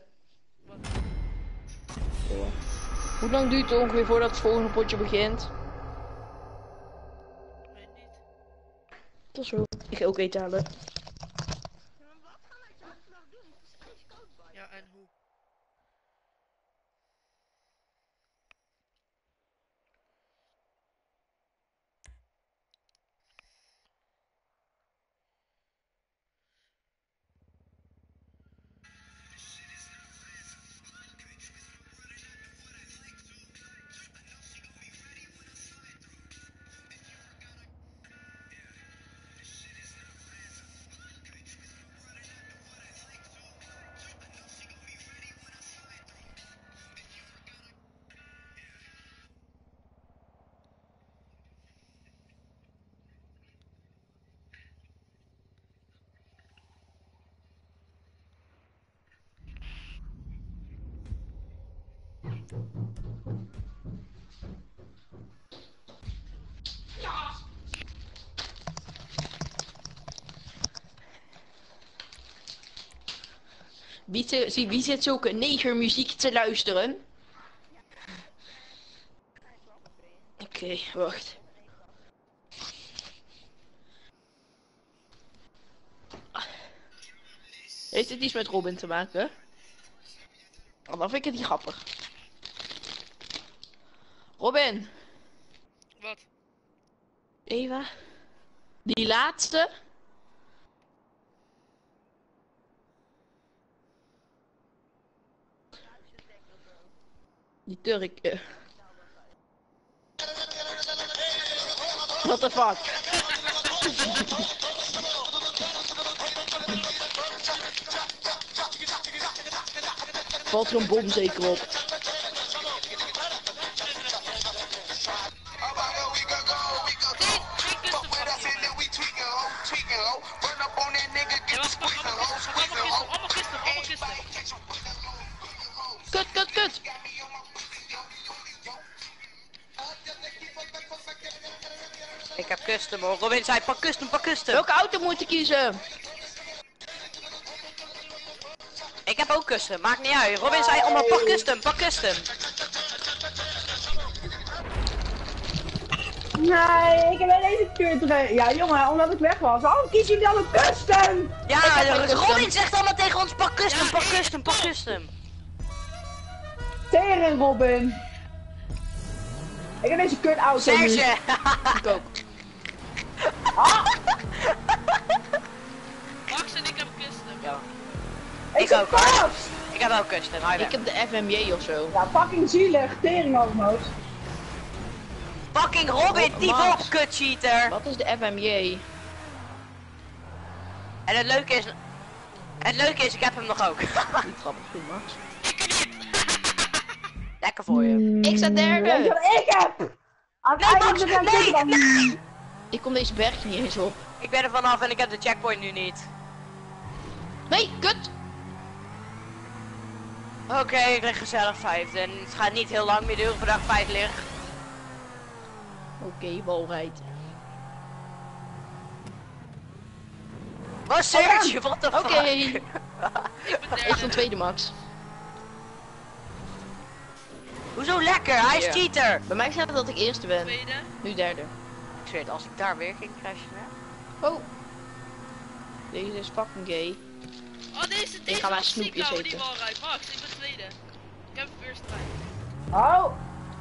Hoe lang duurt het ongeveer voordat het volgende potje begint? Weet niet. Tot zo. Ik ga ook eten halen. Ja, en hoe? Wie, te, zie, wie zit zulke negermuziek te luisteren? Oké, okay, wacht. Heeft dit iets met Robin te maken? Oh, dan vind ik het niet grappig. Robin. Wat? Eva. Die laatste. Die Turk. Uh. What the fuck? Valt er een bom zeker op. Kut, kut, kut! Ik heb custom hoor. Robin zei pak custom, pak custom. Welke auto moet ik kiezen? Ik heb ook custom, maakt niet uit. Robin zei allemaal pak custom, pak custom. Nee, ik heb bij deze keer. Ja jongen, omdat ik weg was. Waarom kies je dan een custom? Ja, Robin zegt allemaal tegen ons pak custom, ja, pak custom, pak custom. Tering Robin. Ik heb deze kut auto. Serge. Ik ook. Ah. Max en ik heb custom. Ja. Ik, ik ook hoor. Ik heb ook custom. Hij ik heb de F M J of zo. Ja, fucking zielig. Tering almost. Fucking Robin, die op, kut cheater. Wat is de F M J? En het leuke is... Het leuke is, ik heb hem nog ook. Niet grappig, goed Max. Lekker voor je. Mm, ik sta derde. Weet je wat ik heb? Nee, Max, nee, nee. Ik kom deze berg niet eens op. Ik ben er vanaf en ik heb de checkpoint nu niet. Nee, kut! Oké, okay, ik lig gezellig vijfde en het gaat niet heel lang meer duren voordat ik vijf lig. Oké, okay, balrijd. Wat Serge, wat de fuck? Oké. Okay. Ik stond tweede Max. Hoezo lekker? Hij is ja. cheater. Bij mij staat het dat ik eerste ben. Tweede. Nu derde. Ik zweer het, als ik daar weer ging crashen hè. Oh. Deze is fucking gay. Oh deze, deze ik ga maar snoepjes eten. Die balrijd. Max, ik ben tweede. Ik heb first try. Oh.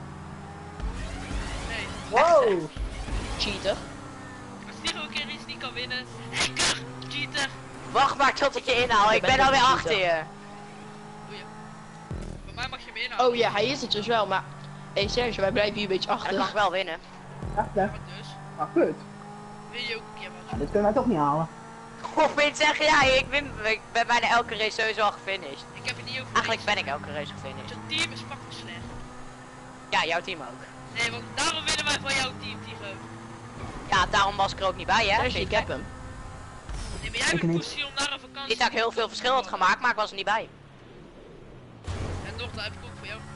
Nee. Wow. Cheater. Als die gewoon een keer iets niet kan winnen. Hacker, cheater. Wacht maar tot ik je inhaal, ik ben, ben alweer achter je. Oei. Bij mij mag je me inhalen. Oh ja, hij is het dus wel, maar... Hé hey Serge, wij blijven hier een beetje achter. Hij mag wel winnen. Achter. Wat dus? Ah, kut. Wil je ook een keer wat? Ja, dit kunnen wij toch niet halen. Of weet zeg ja, ik win, ik ben bijna elke race sowieso al gefinished. Ik heb het niet over. Eigenlijk ben ik elke race gefinished. Het team is fucking slecht. Ja, jouw team ook. Nee, want daarom winnen wij van jouw team, Tigo. Ja, daarom was ik er ook niet bij, hè? Serge, ik heb hem. Nee, maar jij bent poesie om naar een vakantie. Niet dat ik heel veel verschil had gemaakt, maar ik was er niet bij. En toch, dat heb ik ook voor jou.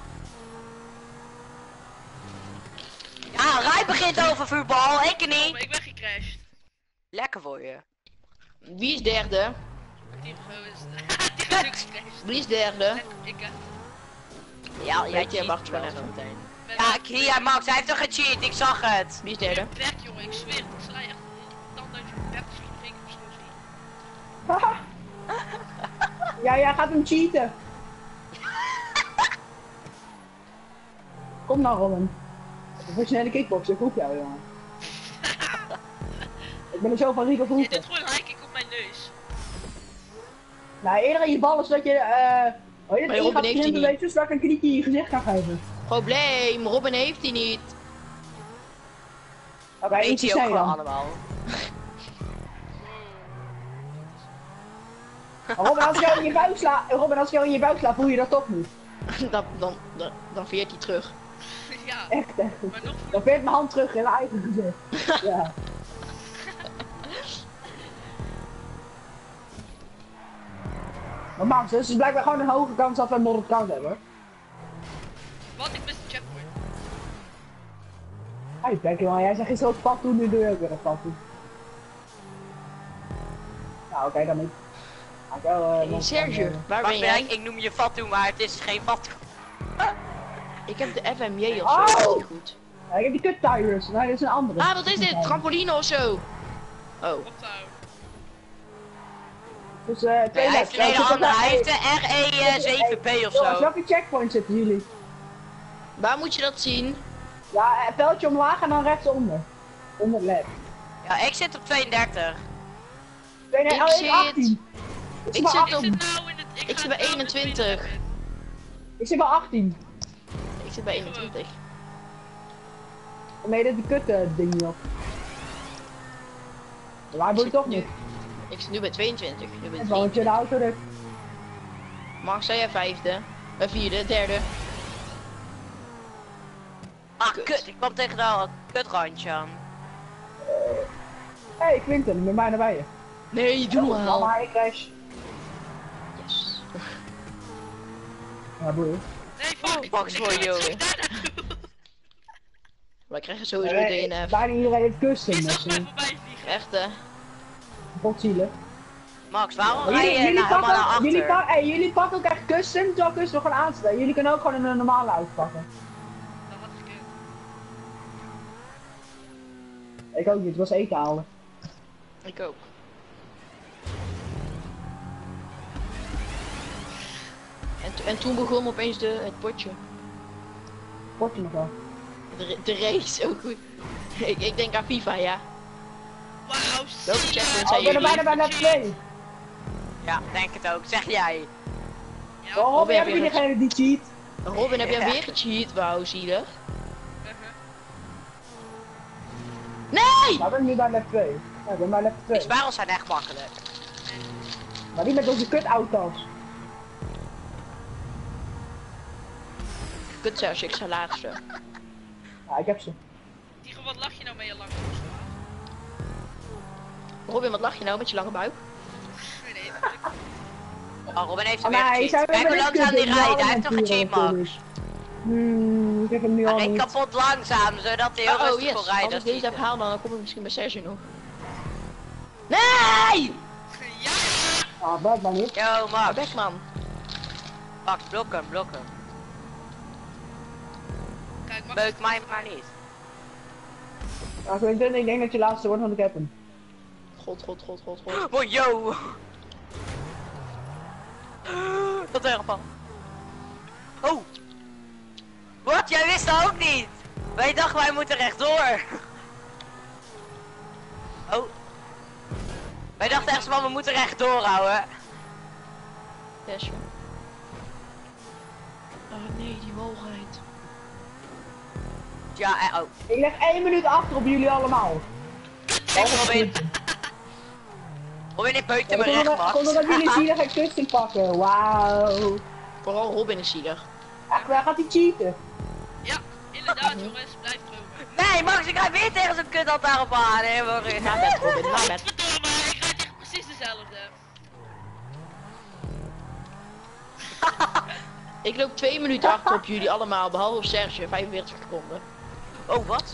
Ja, Rij begint over voetbal, ik Oh, niet. maar ik ben gecrashed. Lekker voor je. Wie is derde? Tigo is... Tigo is ook gecrashed. Wie is derde? Ik hè. Ja, jij Weet je, cheat wacht wel maar zo even. meteen. Ben Ja, ik- hier Max, hij heeft toch gecheat, ik zag het. Wie is derde? Bek, jongen, ik zweer het. Ik sla je echt dan uit je bek als je geen keer verschil ziet. Haha. Ja, jij gaat hem cheaten. Kom nou Robin. Professionele kickboxer, ik roep jou jongen. Ik ben er zo van Rico Je vroeger. doet gewoon high kick op mijn neus. Nou, eerder in je ballen zodat je eh... Oh, je Maar het Robin gaat heeft die printen, niet. weet je, zodat ik een knietje in je gezicht kan geven. Probleem, Robin heeft hij niet. Oké, Weet eentje je ook zei gewoon dan. allemaal. Robin, als ik jou in je buik sla, Robin, als ik jou in je buik sla, voel je dat toch niet. dan, dan, dan, dan veert hij terug. Ja, Echt, echt. maar nog Dan veert mijn hand terug in mijn eigen gezicht. Ja. Maar Max, dus is blijkbaar gewoon een hoge kans dat we een modder koud hebben. uitbrekken, jongen. Jij zegt gisteren ook pad doen, nu doe je ook weer een pad doen. Nou, oké, dan niet. Ga ik wel, eh, Hey, nog Serge, van, eh, waar Wacht, ben jij? ik, ik noem je Fatu, maar het is geen Fatu. Ik heb de F M J of zo, dat is Oh! niet goed. Ja, ik heb die kut tires, nee, dat is een andere. Ah, wat is dit? Trampoline of zo? Oh. Optouw. Dus eh, Nee, twee hij heeft een hele andere, hij heeft de R E zeven P of Jongens, zo. welke checkpoint zitten jullie? Waar moet je dat zien? Ja, een pijltje omlaag en dan rechtsonder. Onder led. Ja, ik zit op tweeëndertig. Nee, nee, Ik oh, ik zit- achttien. Ik zit Ik bij zit Ik op... zit nou in het... Ik, Ik ga zit bij nou in eenentwintig. het Ik zit bij achttien. Ik zit bij eenentwintig. Dan ben je dit kut uh, ding niet op. Waar moet je toch nu, niet? ik zit nu bij tweeëntwintig. Nu ben En ik dan moet je de auto ruk. Max, zei jij vijfde? Uh, vierde, derde. Ah, Kut. kut, ik kwam tegen dat kutrandje aan. Hé, hey, Quinten, ik ben bijna bij je. Nee, doe Oh, wel. mama, ik crash. Yes. Ja, boeien. Nee, fuck. Oh, Max ik voor ga jou. terug daar naartoe. Wij krijgen sowieso Nee, D N F. bijna iedereen heeft custom, Die dus zag mij uh, voorbij vliegen. Echt hè? botzielig. Max, waarom Maar rij Jullie, je jullie, nou helemaal naar pakken, jullie, achter? pak, hey, jullie pakken ook echt custom, terwijl custom gewoon aanstaan. Jullie kunnen ook gewoon een normale auto pakken. Dat had gekund. Ik ook niet, het was eten halen. Ik ook. En, to- en toen begon opeens de, het potje. Word je nog wel. De, ra- de race, ook goed. ik, ik denk aan FIFA, ja. Wauw, Welke zie je? checkpoint Oh, zijn ik ben er jullie? bijna bij net twee. Ja, denk het ook, zeg jij. Ja, Oh, Robin, heb heb je je degene die cheat? Robin, heb jij Ja. weer gecheat? Wauw, zielig. uh-huh. Nee! Nou, ik ben nu bij net twee. Ja, ik ben bij net Die twee. spirals zijn echt makkelijk. Maar die met onze kutauto's. Kut Serge, ik sta laagste. Ja, ik heb ze. Tigo, wat lach je nou mee je lang? Robin, wat lach je nou met je lange buik? Nee, nee. Oh, Robin heeft Oh, hem weer nee, zijn gecheat. we Kijk hoe met langzaam dit die kut rijdt, hij doen? heeft hem gecheat, Ja, Max. Hmm, ik heb hem nu Hij al reed niet. kapot langzaam, zodat hij heel Oh, rustig yes. kon rijden. Als ik als deze hij- heb haal, dan kom ik misschien bij Serge nog. Nee! Ja! Ah, dat maar niet. Yo, Max. Weg man. Max, blok hem, blok hem. Kijk, Max. Beuk mij maar niet. Ja, Quinten, ik denk dat je laatste wordt, want ik heb hem. God, god, god, god, god. Oh, yo. Dat erg van. Oh. Wat? Jij wist dat ook niet. Wij dachten wij moeten rechtdoor. Oh. Wij dachten echt van we moeten rechtdoor houden. Serge. Oh nee, die walgheid. Ja, eh, oh. Ik leg één minuut achter op jullie allemaal. Kijk Robin. Robin, ik beukte me recht, Max. Komt omdat jullie zielig en custom pakken. Wauw. Vooral Robin is zielig. Echt, waar gaat hij cheaten? Ja, inderdaad jongens, blijf dromen. Nee, Max, ik ga weer tegen zo'n kut al daarop aan. Hè, Na met Robin, na met. Verdomme, ik rijd echt precies dezelfde. Ik loop twee minuten achter op jullie allemaal, behalve op Serge, vijfenveertig seconden. Oh, wat?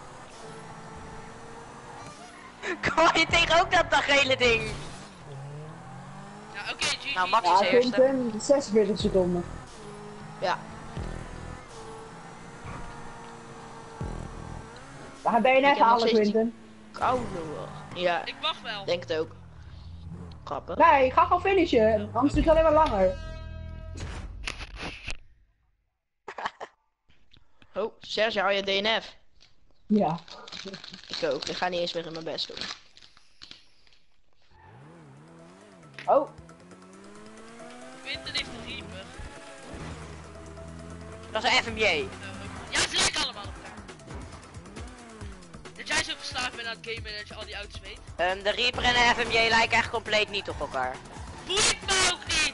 Kom je tegen ook dat, dat gele ding? Ja, oké, G G. Nou, Max Ja, is eerste. Quinten, zesenveertig seconden. Ja. We gaan D N Ik F heb nog halen, steeds- Quinten. Koude. Ja, Ik wacht wel. denk het ook. Grappig. Nee, ik ga gewoon finishen, anders duurt het alleen maar langer. Oh, Serge, hou je D N F? Ja. Ik ook, ik ga niet eens weer in mijn best doen. Oh, Quinten heeft een reaper. Dat is een F M J. Nou, ook- ja, ze lijken allemaal op elkaar. Dat jij zo verslaafd bent aan het gamen en dat je al die auto's weet. Um, de Reaper en de F M J lijken echt compleet niet op elkaar. Boeit me ook niet!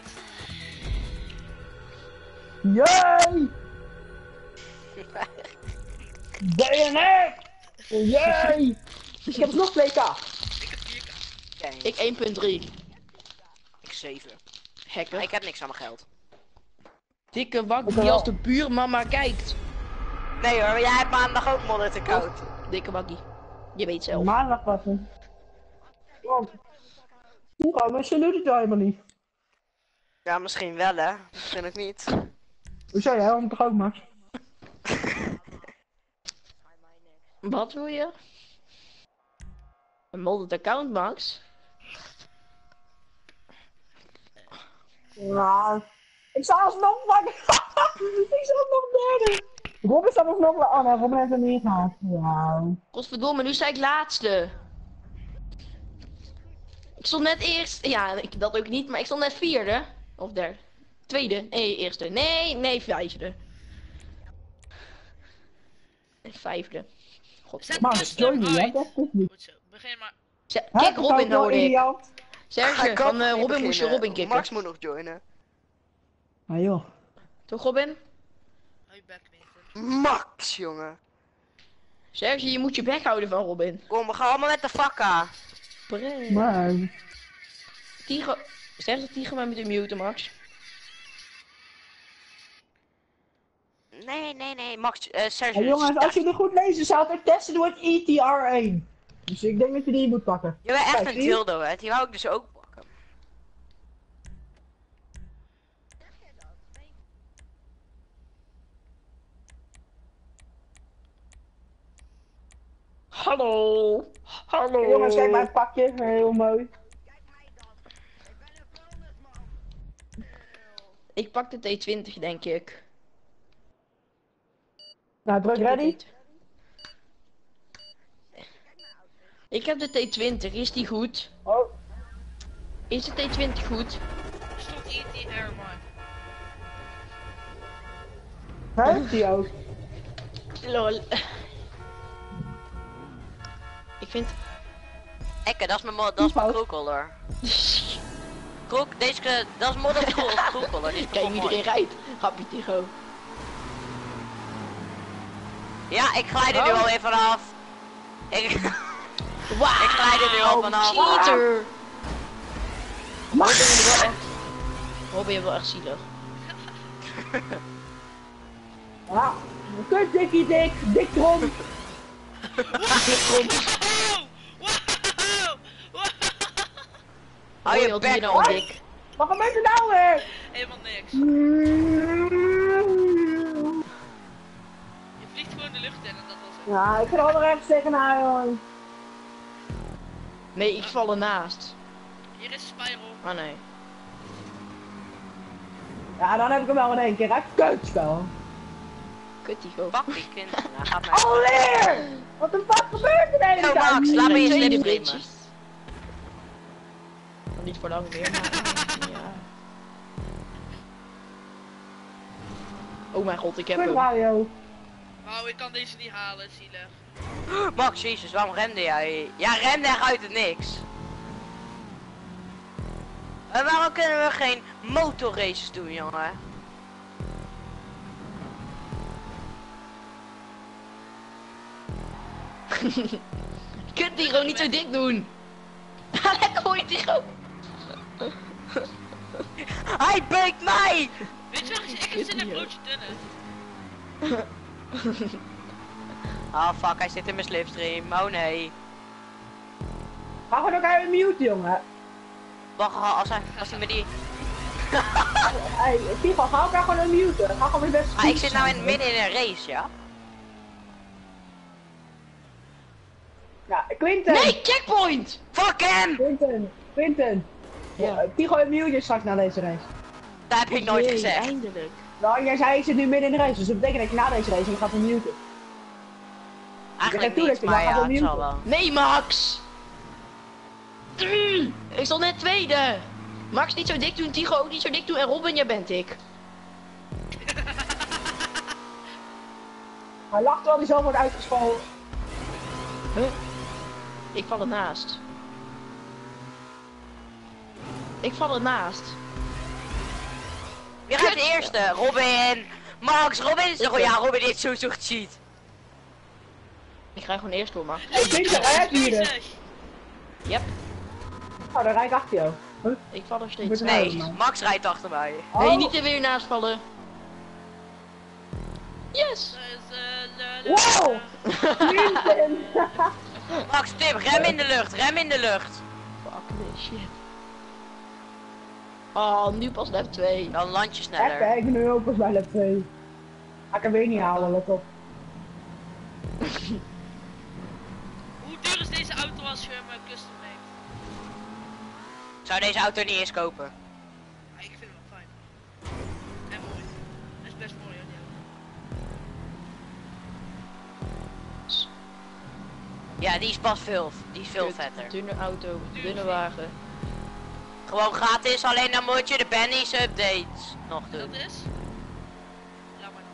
jee! D N F! Jee! Ik heb nog twee K. Ik heb vier K. Oké, Ik één punt drie. ik zeven. Hacker. Ik heb niks aan mijn geld. Dikke wak Ik die wel. als de buurmama kijkt. Nee hoor, jij hebt maandag ook modder te koud. Dikke bakkie. Je weet zelf. Maandag passen. Want... Ja, maar ze doet het wel helemaal niet. Ja, misschien wel hè. Misschien ook niet. Hoe zei jij? Om toch ook, Max? Wat wil je? Een modded account, Max? Ja. Ik sta alsnog fucking... ik sta nog derde. Robin staat nog nog... Oh nee, Robin heeft er niet gehaald. Ja. Godverdomme, nu sta ik laatste. Ik stond net eerst... Ja, ik, dat ook niet, maar ik stond net vierde. Of derde. Tweede. Nee, eerste. Nee, nee, vijfde. Nee, vijfde. God. Zet Max, custom join je, uit. dat is niet. Goed zo, begin maar. Z- Hè, Kijk, Robin vertel hoorde ik. idioot. Serge, kan van eh, niet Robin moest je beginnen. Robin kicken. Max moet nog joinen. Ah joh. Toch, Robin? Hou je bek niet. Max, jongen. Serge, je moet je bek houden van Robin. Kom, we gaan allemaal met de fakka. Pre. Maar... Tigo... Serge, Tigo maar met de mute, Max. Nee, nee, nee, Max, eh Serge. Hey, jongens, als jullie goed lezen, staat er testen door het E T R één. Dus ik denk dat je die moet pakken. Je bent echt Kijk, een zie je? dildo, hè? Die wou ik dus ook pakken. Hallo. Hallo. Hey, jongens, kijk mijn pakje, heel mooi. Ik pak de T twintig, denk ik. Nou, druk Ik heb de ready. T- Ik heb de T twintig, is die goed? Oh, Is de T twintig goed? Er stond E T R, man. hè? Die ook. Lol. Ik vind... Ekke, dat is mijn mo- dat is mijn kroekolder. Kroek, deze, ke- dat is modder kroekolder. Die is Kijk, toch iedereen mooi. rijdt. Grapje, Tigo. Ja, ik glijd er nu Oh. alweer vanaf. Ik, Wauw. ik glijd er nu al vanaf. Cheater. Maar... Robin is wel echt... Robin is wel echt zielig. Ja, kut dikkie dik, dik trom. Wow! Wow! Wow! Hou Hoi, je wat doe je bek nou al op. dik? Wat gebeurt er nou weer? Helemaal niks. Je vliegt gewoon de lucht in en dat was het. Ja, ik ga er nog even zeggen naar jongen. Nee, ik val ernaast. Hier is Spyro. Oh nee. Ja, dan heb ik hem wel in één keer, hè. Kutspel. Kut, Tigo. Pak die kind. Nou, gaat mij. Alweer! Wat de fuck gebeurt er de hele Yo, tijd? Max, laat me je Tweede slip bridge. nemen. Nog niet voor lang weer, maar... ja. Oh mijn god, ik heb Kut hem. radio. Wauw, ik kan deze niet halen, zielig. Max, jezus, waarom remde jij? Ja, remde echt uit het niks. En waarom kunnen we geen motorraces doen, jongen? Kut, Tigo, niet zo dik doen. Lekker hoor je, Tigo. Hij beekt mij! Weet je wat, ik heb zin in een broodje dunner. Ah, fuck, hij zit in mijn slipstream. Oh nee. Ga gewoon ook even mute, jongen. Wacht, als hij, als hij met die... Hey, Tigo, ga elkaar gewoon een mute. Ga gewoon weer best. Ah, ik zit nou in, midden in een race, ja? Ja, Quinten. Nee, checkpoint! Fuck hem! Quinten. Quinten. Ja. Ja. Tigo en mute je straks na deze race. Dat heb ik nooit Jee, gezegd. Eindelijk. Nou, jij zei ik zit nu midden in de race, dus dat betekent dat je na deze race je gaat hem muten. Eigenlijk Ik heb niet, toen maar dat je ja, wel het gaat zal wel. Nee, Max! Mm, ik stond net tweede. Max niet zo dik doen, Tigo ook niet zo dik doen en Robin, jij bent ik. Hij lacht wel die zo wordt uitgescholden. Huh? Ik val ernaast. Ik val ernaast. Wie gaat de eerste? Robin! Max, Robin is toch... Ja, Robin is zo zo cheat. Ik ga gewoon eerst door, Max. Hey, Quinten, ga jij vierde? Jezus. Yep, Oh, dan rijd ik achter jou. Huh? ik val er steeds. Met- Nee, Max rijdt achter mij. Oh, Nee, niet er weer naast vallen. Yes! Dus, eh, le- Wow! Quinten! Max, tip, rem in de lucht, rem in de lucht. Fuck this shit. Oh, nu pas lap twee. Dan land je Echt sneller. hè, ik ben nu ook pas bij lap twee. Ga ik hem weer niet halen, let op. Hoe duur is deze auto als je hem eh, custom neemt? Ik zou deze auto niet eens kopen. Ja, ik vind hem wel fijn. En mooi. Hij is best mooi hoor, die auto. Ja, die is pas veel, die is veel Kut, vetter. Dunne auto, dunne wagen. Gewoon gratis, alleen dan moet je de Benny's updates nog En doen. dat is? Laat maar dan.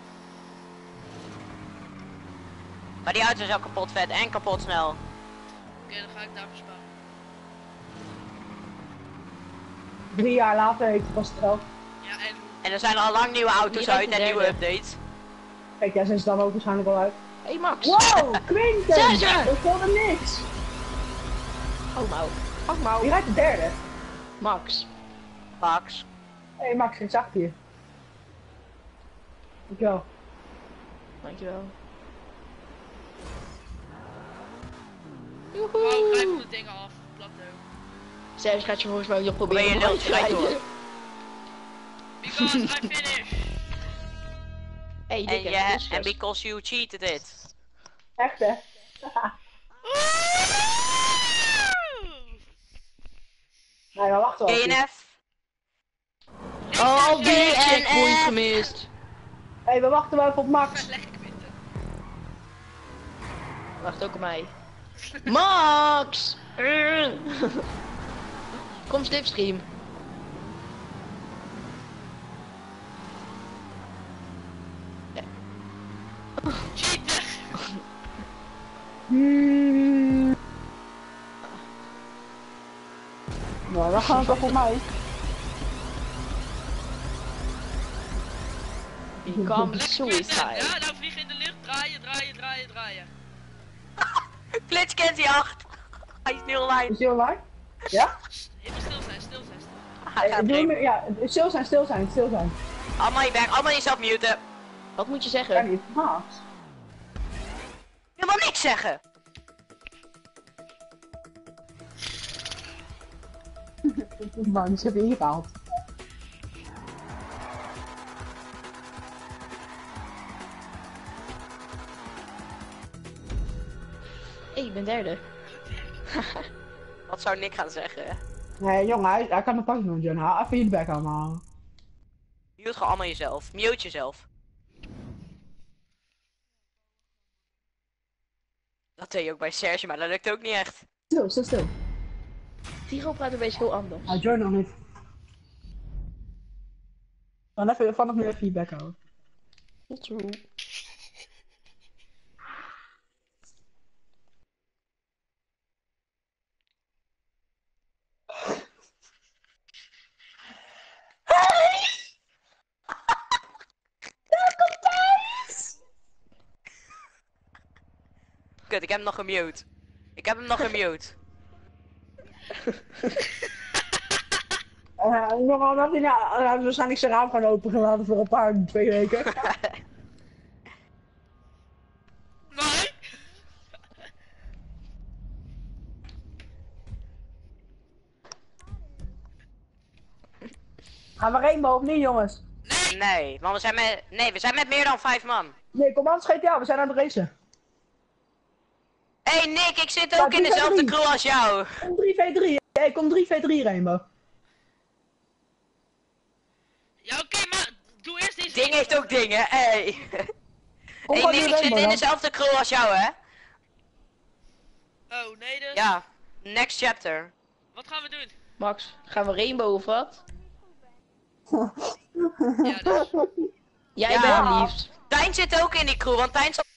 Maar die auto is ook kapot vet en kapot snel. Oké, dan ga ik daar besparen. Drie jaar later heeft hij pas geld. Ja, en En er zijn al lang nieuwe auto's Hier uit rijdt en de nieuwe derde. updates. Kijk, jij zijn ze dan ook waarschijnlijk al uit. Hey Max! Wow, Quinten! Zesje! Ik voelde niks. Oh mouw. Oh mouw. Wie rijdt de derde? Max. Max. Hé hey Max, ik zag je. Dankjewel. Dankjewel. wow, grijp Joehoe! de dingen af. Plateau. Serge gaat je volgens mij nog Probeer je proberen lult gelijk door. Because I finish. Hey, En, dikke. je, dus, en dus. because you cheated it. Echt hè? Nee, maar wacht wel. D N F. Oh, alweer en- checkpoint en- gemist. Hé, hey, we wachten wel even op Max. Lekker Quinten. Wacht ook op mij. Max! Kom slipstream. Cheaten. Hmm. Nou, dan gaan we toch voor mij. Become Lekker Quinten. suicide. Ja, nou vlieg in de lucht. Draaien, draaien, draaien, draaien. Glitch kent die acht. Hij is nu online. Is die online? Ja? Even stil zijn, stil zijn, stil. Hij Eh, gaat doe hem- erin. ja, stil zijn, stil zijn, stil zijn. Allemaal je werk, allemaal jezelf muten. Wat moet je Ja, zeggen? niet. Max. Helemaal niks zeggen. Maar ik heb je ingehaald. Hey, ik ben derde. Wat zou Nick gaan zeggen? Nee, jongen, hij, hij kan een pakje doen, John. Haal even je bek allemaal. Mute gewoon allemaal jezelf. Mute jezelf. Dat deed je ook bij Serge, maar dat lukt ook niet echt. Stil, stil, stil. Tiro praat een beetje heel anders. Ah, John nog niet. Dan even, vanaf nu even je bek houden. Tot zo. Kut, ik heb hem nog gemute. Ik heb hem nog gemute. Uh, nog dat hij nou, hij had waarschijnlijk zijn raam gaan opengelaten voor een paar, twee weken. Nee. Gaan we Rainbow of niet, jongens? Nee, want we zijn met, nee, we zijn met meer dan vijf man. Nee, kom aan, G T A, we zijn aan het racen. Hé hey Nick, ik zit Ja, ook in drie dezelfde tegen drie. crew als jou. Kom drie v drie, hey, kom drie v drie Rainbow. Ja, oké, maar doe eerst deze. Ding heeft ook dingen, hey. Kom Hey gewoon Nick, die ik zit Rainbow in dan. dezelfde crew als jou, hè? Oh, nee dus. Ja, next chapter. Wat gaan we doen? Max, gaan we rainbow of wat? Ja, dus. Jij Ja. bent het liefst. Tijn zit ook in die crew, want Tijn zat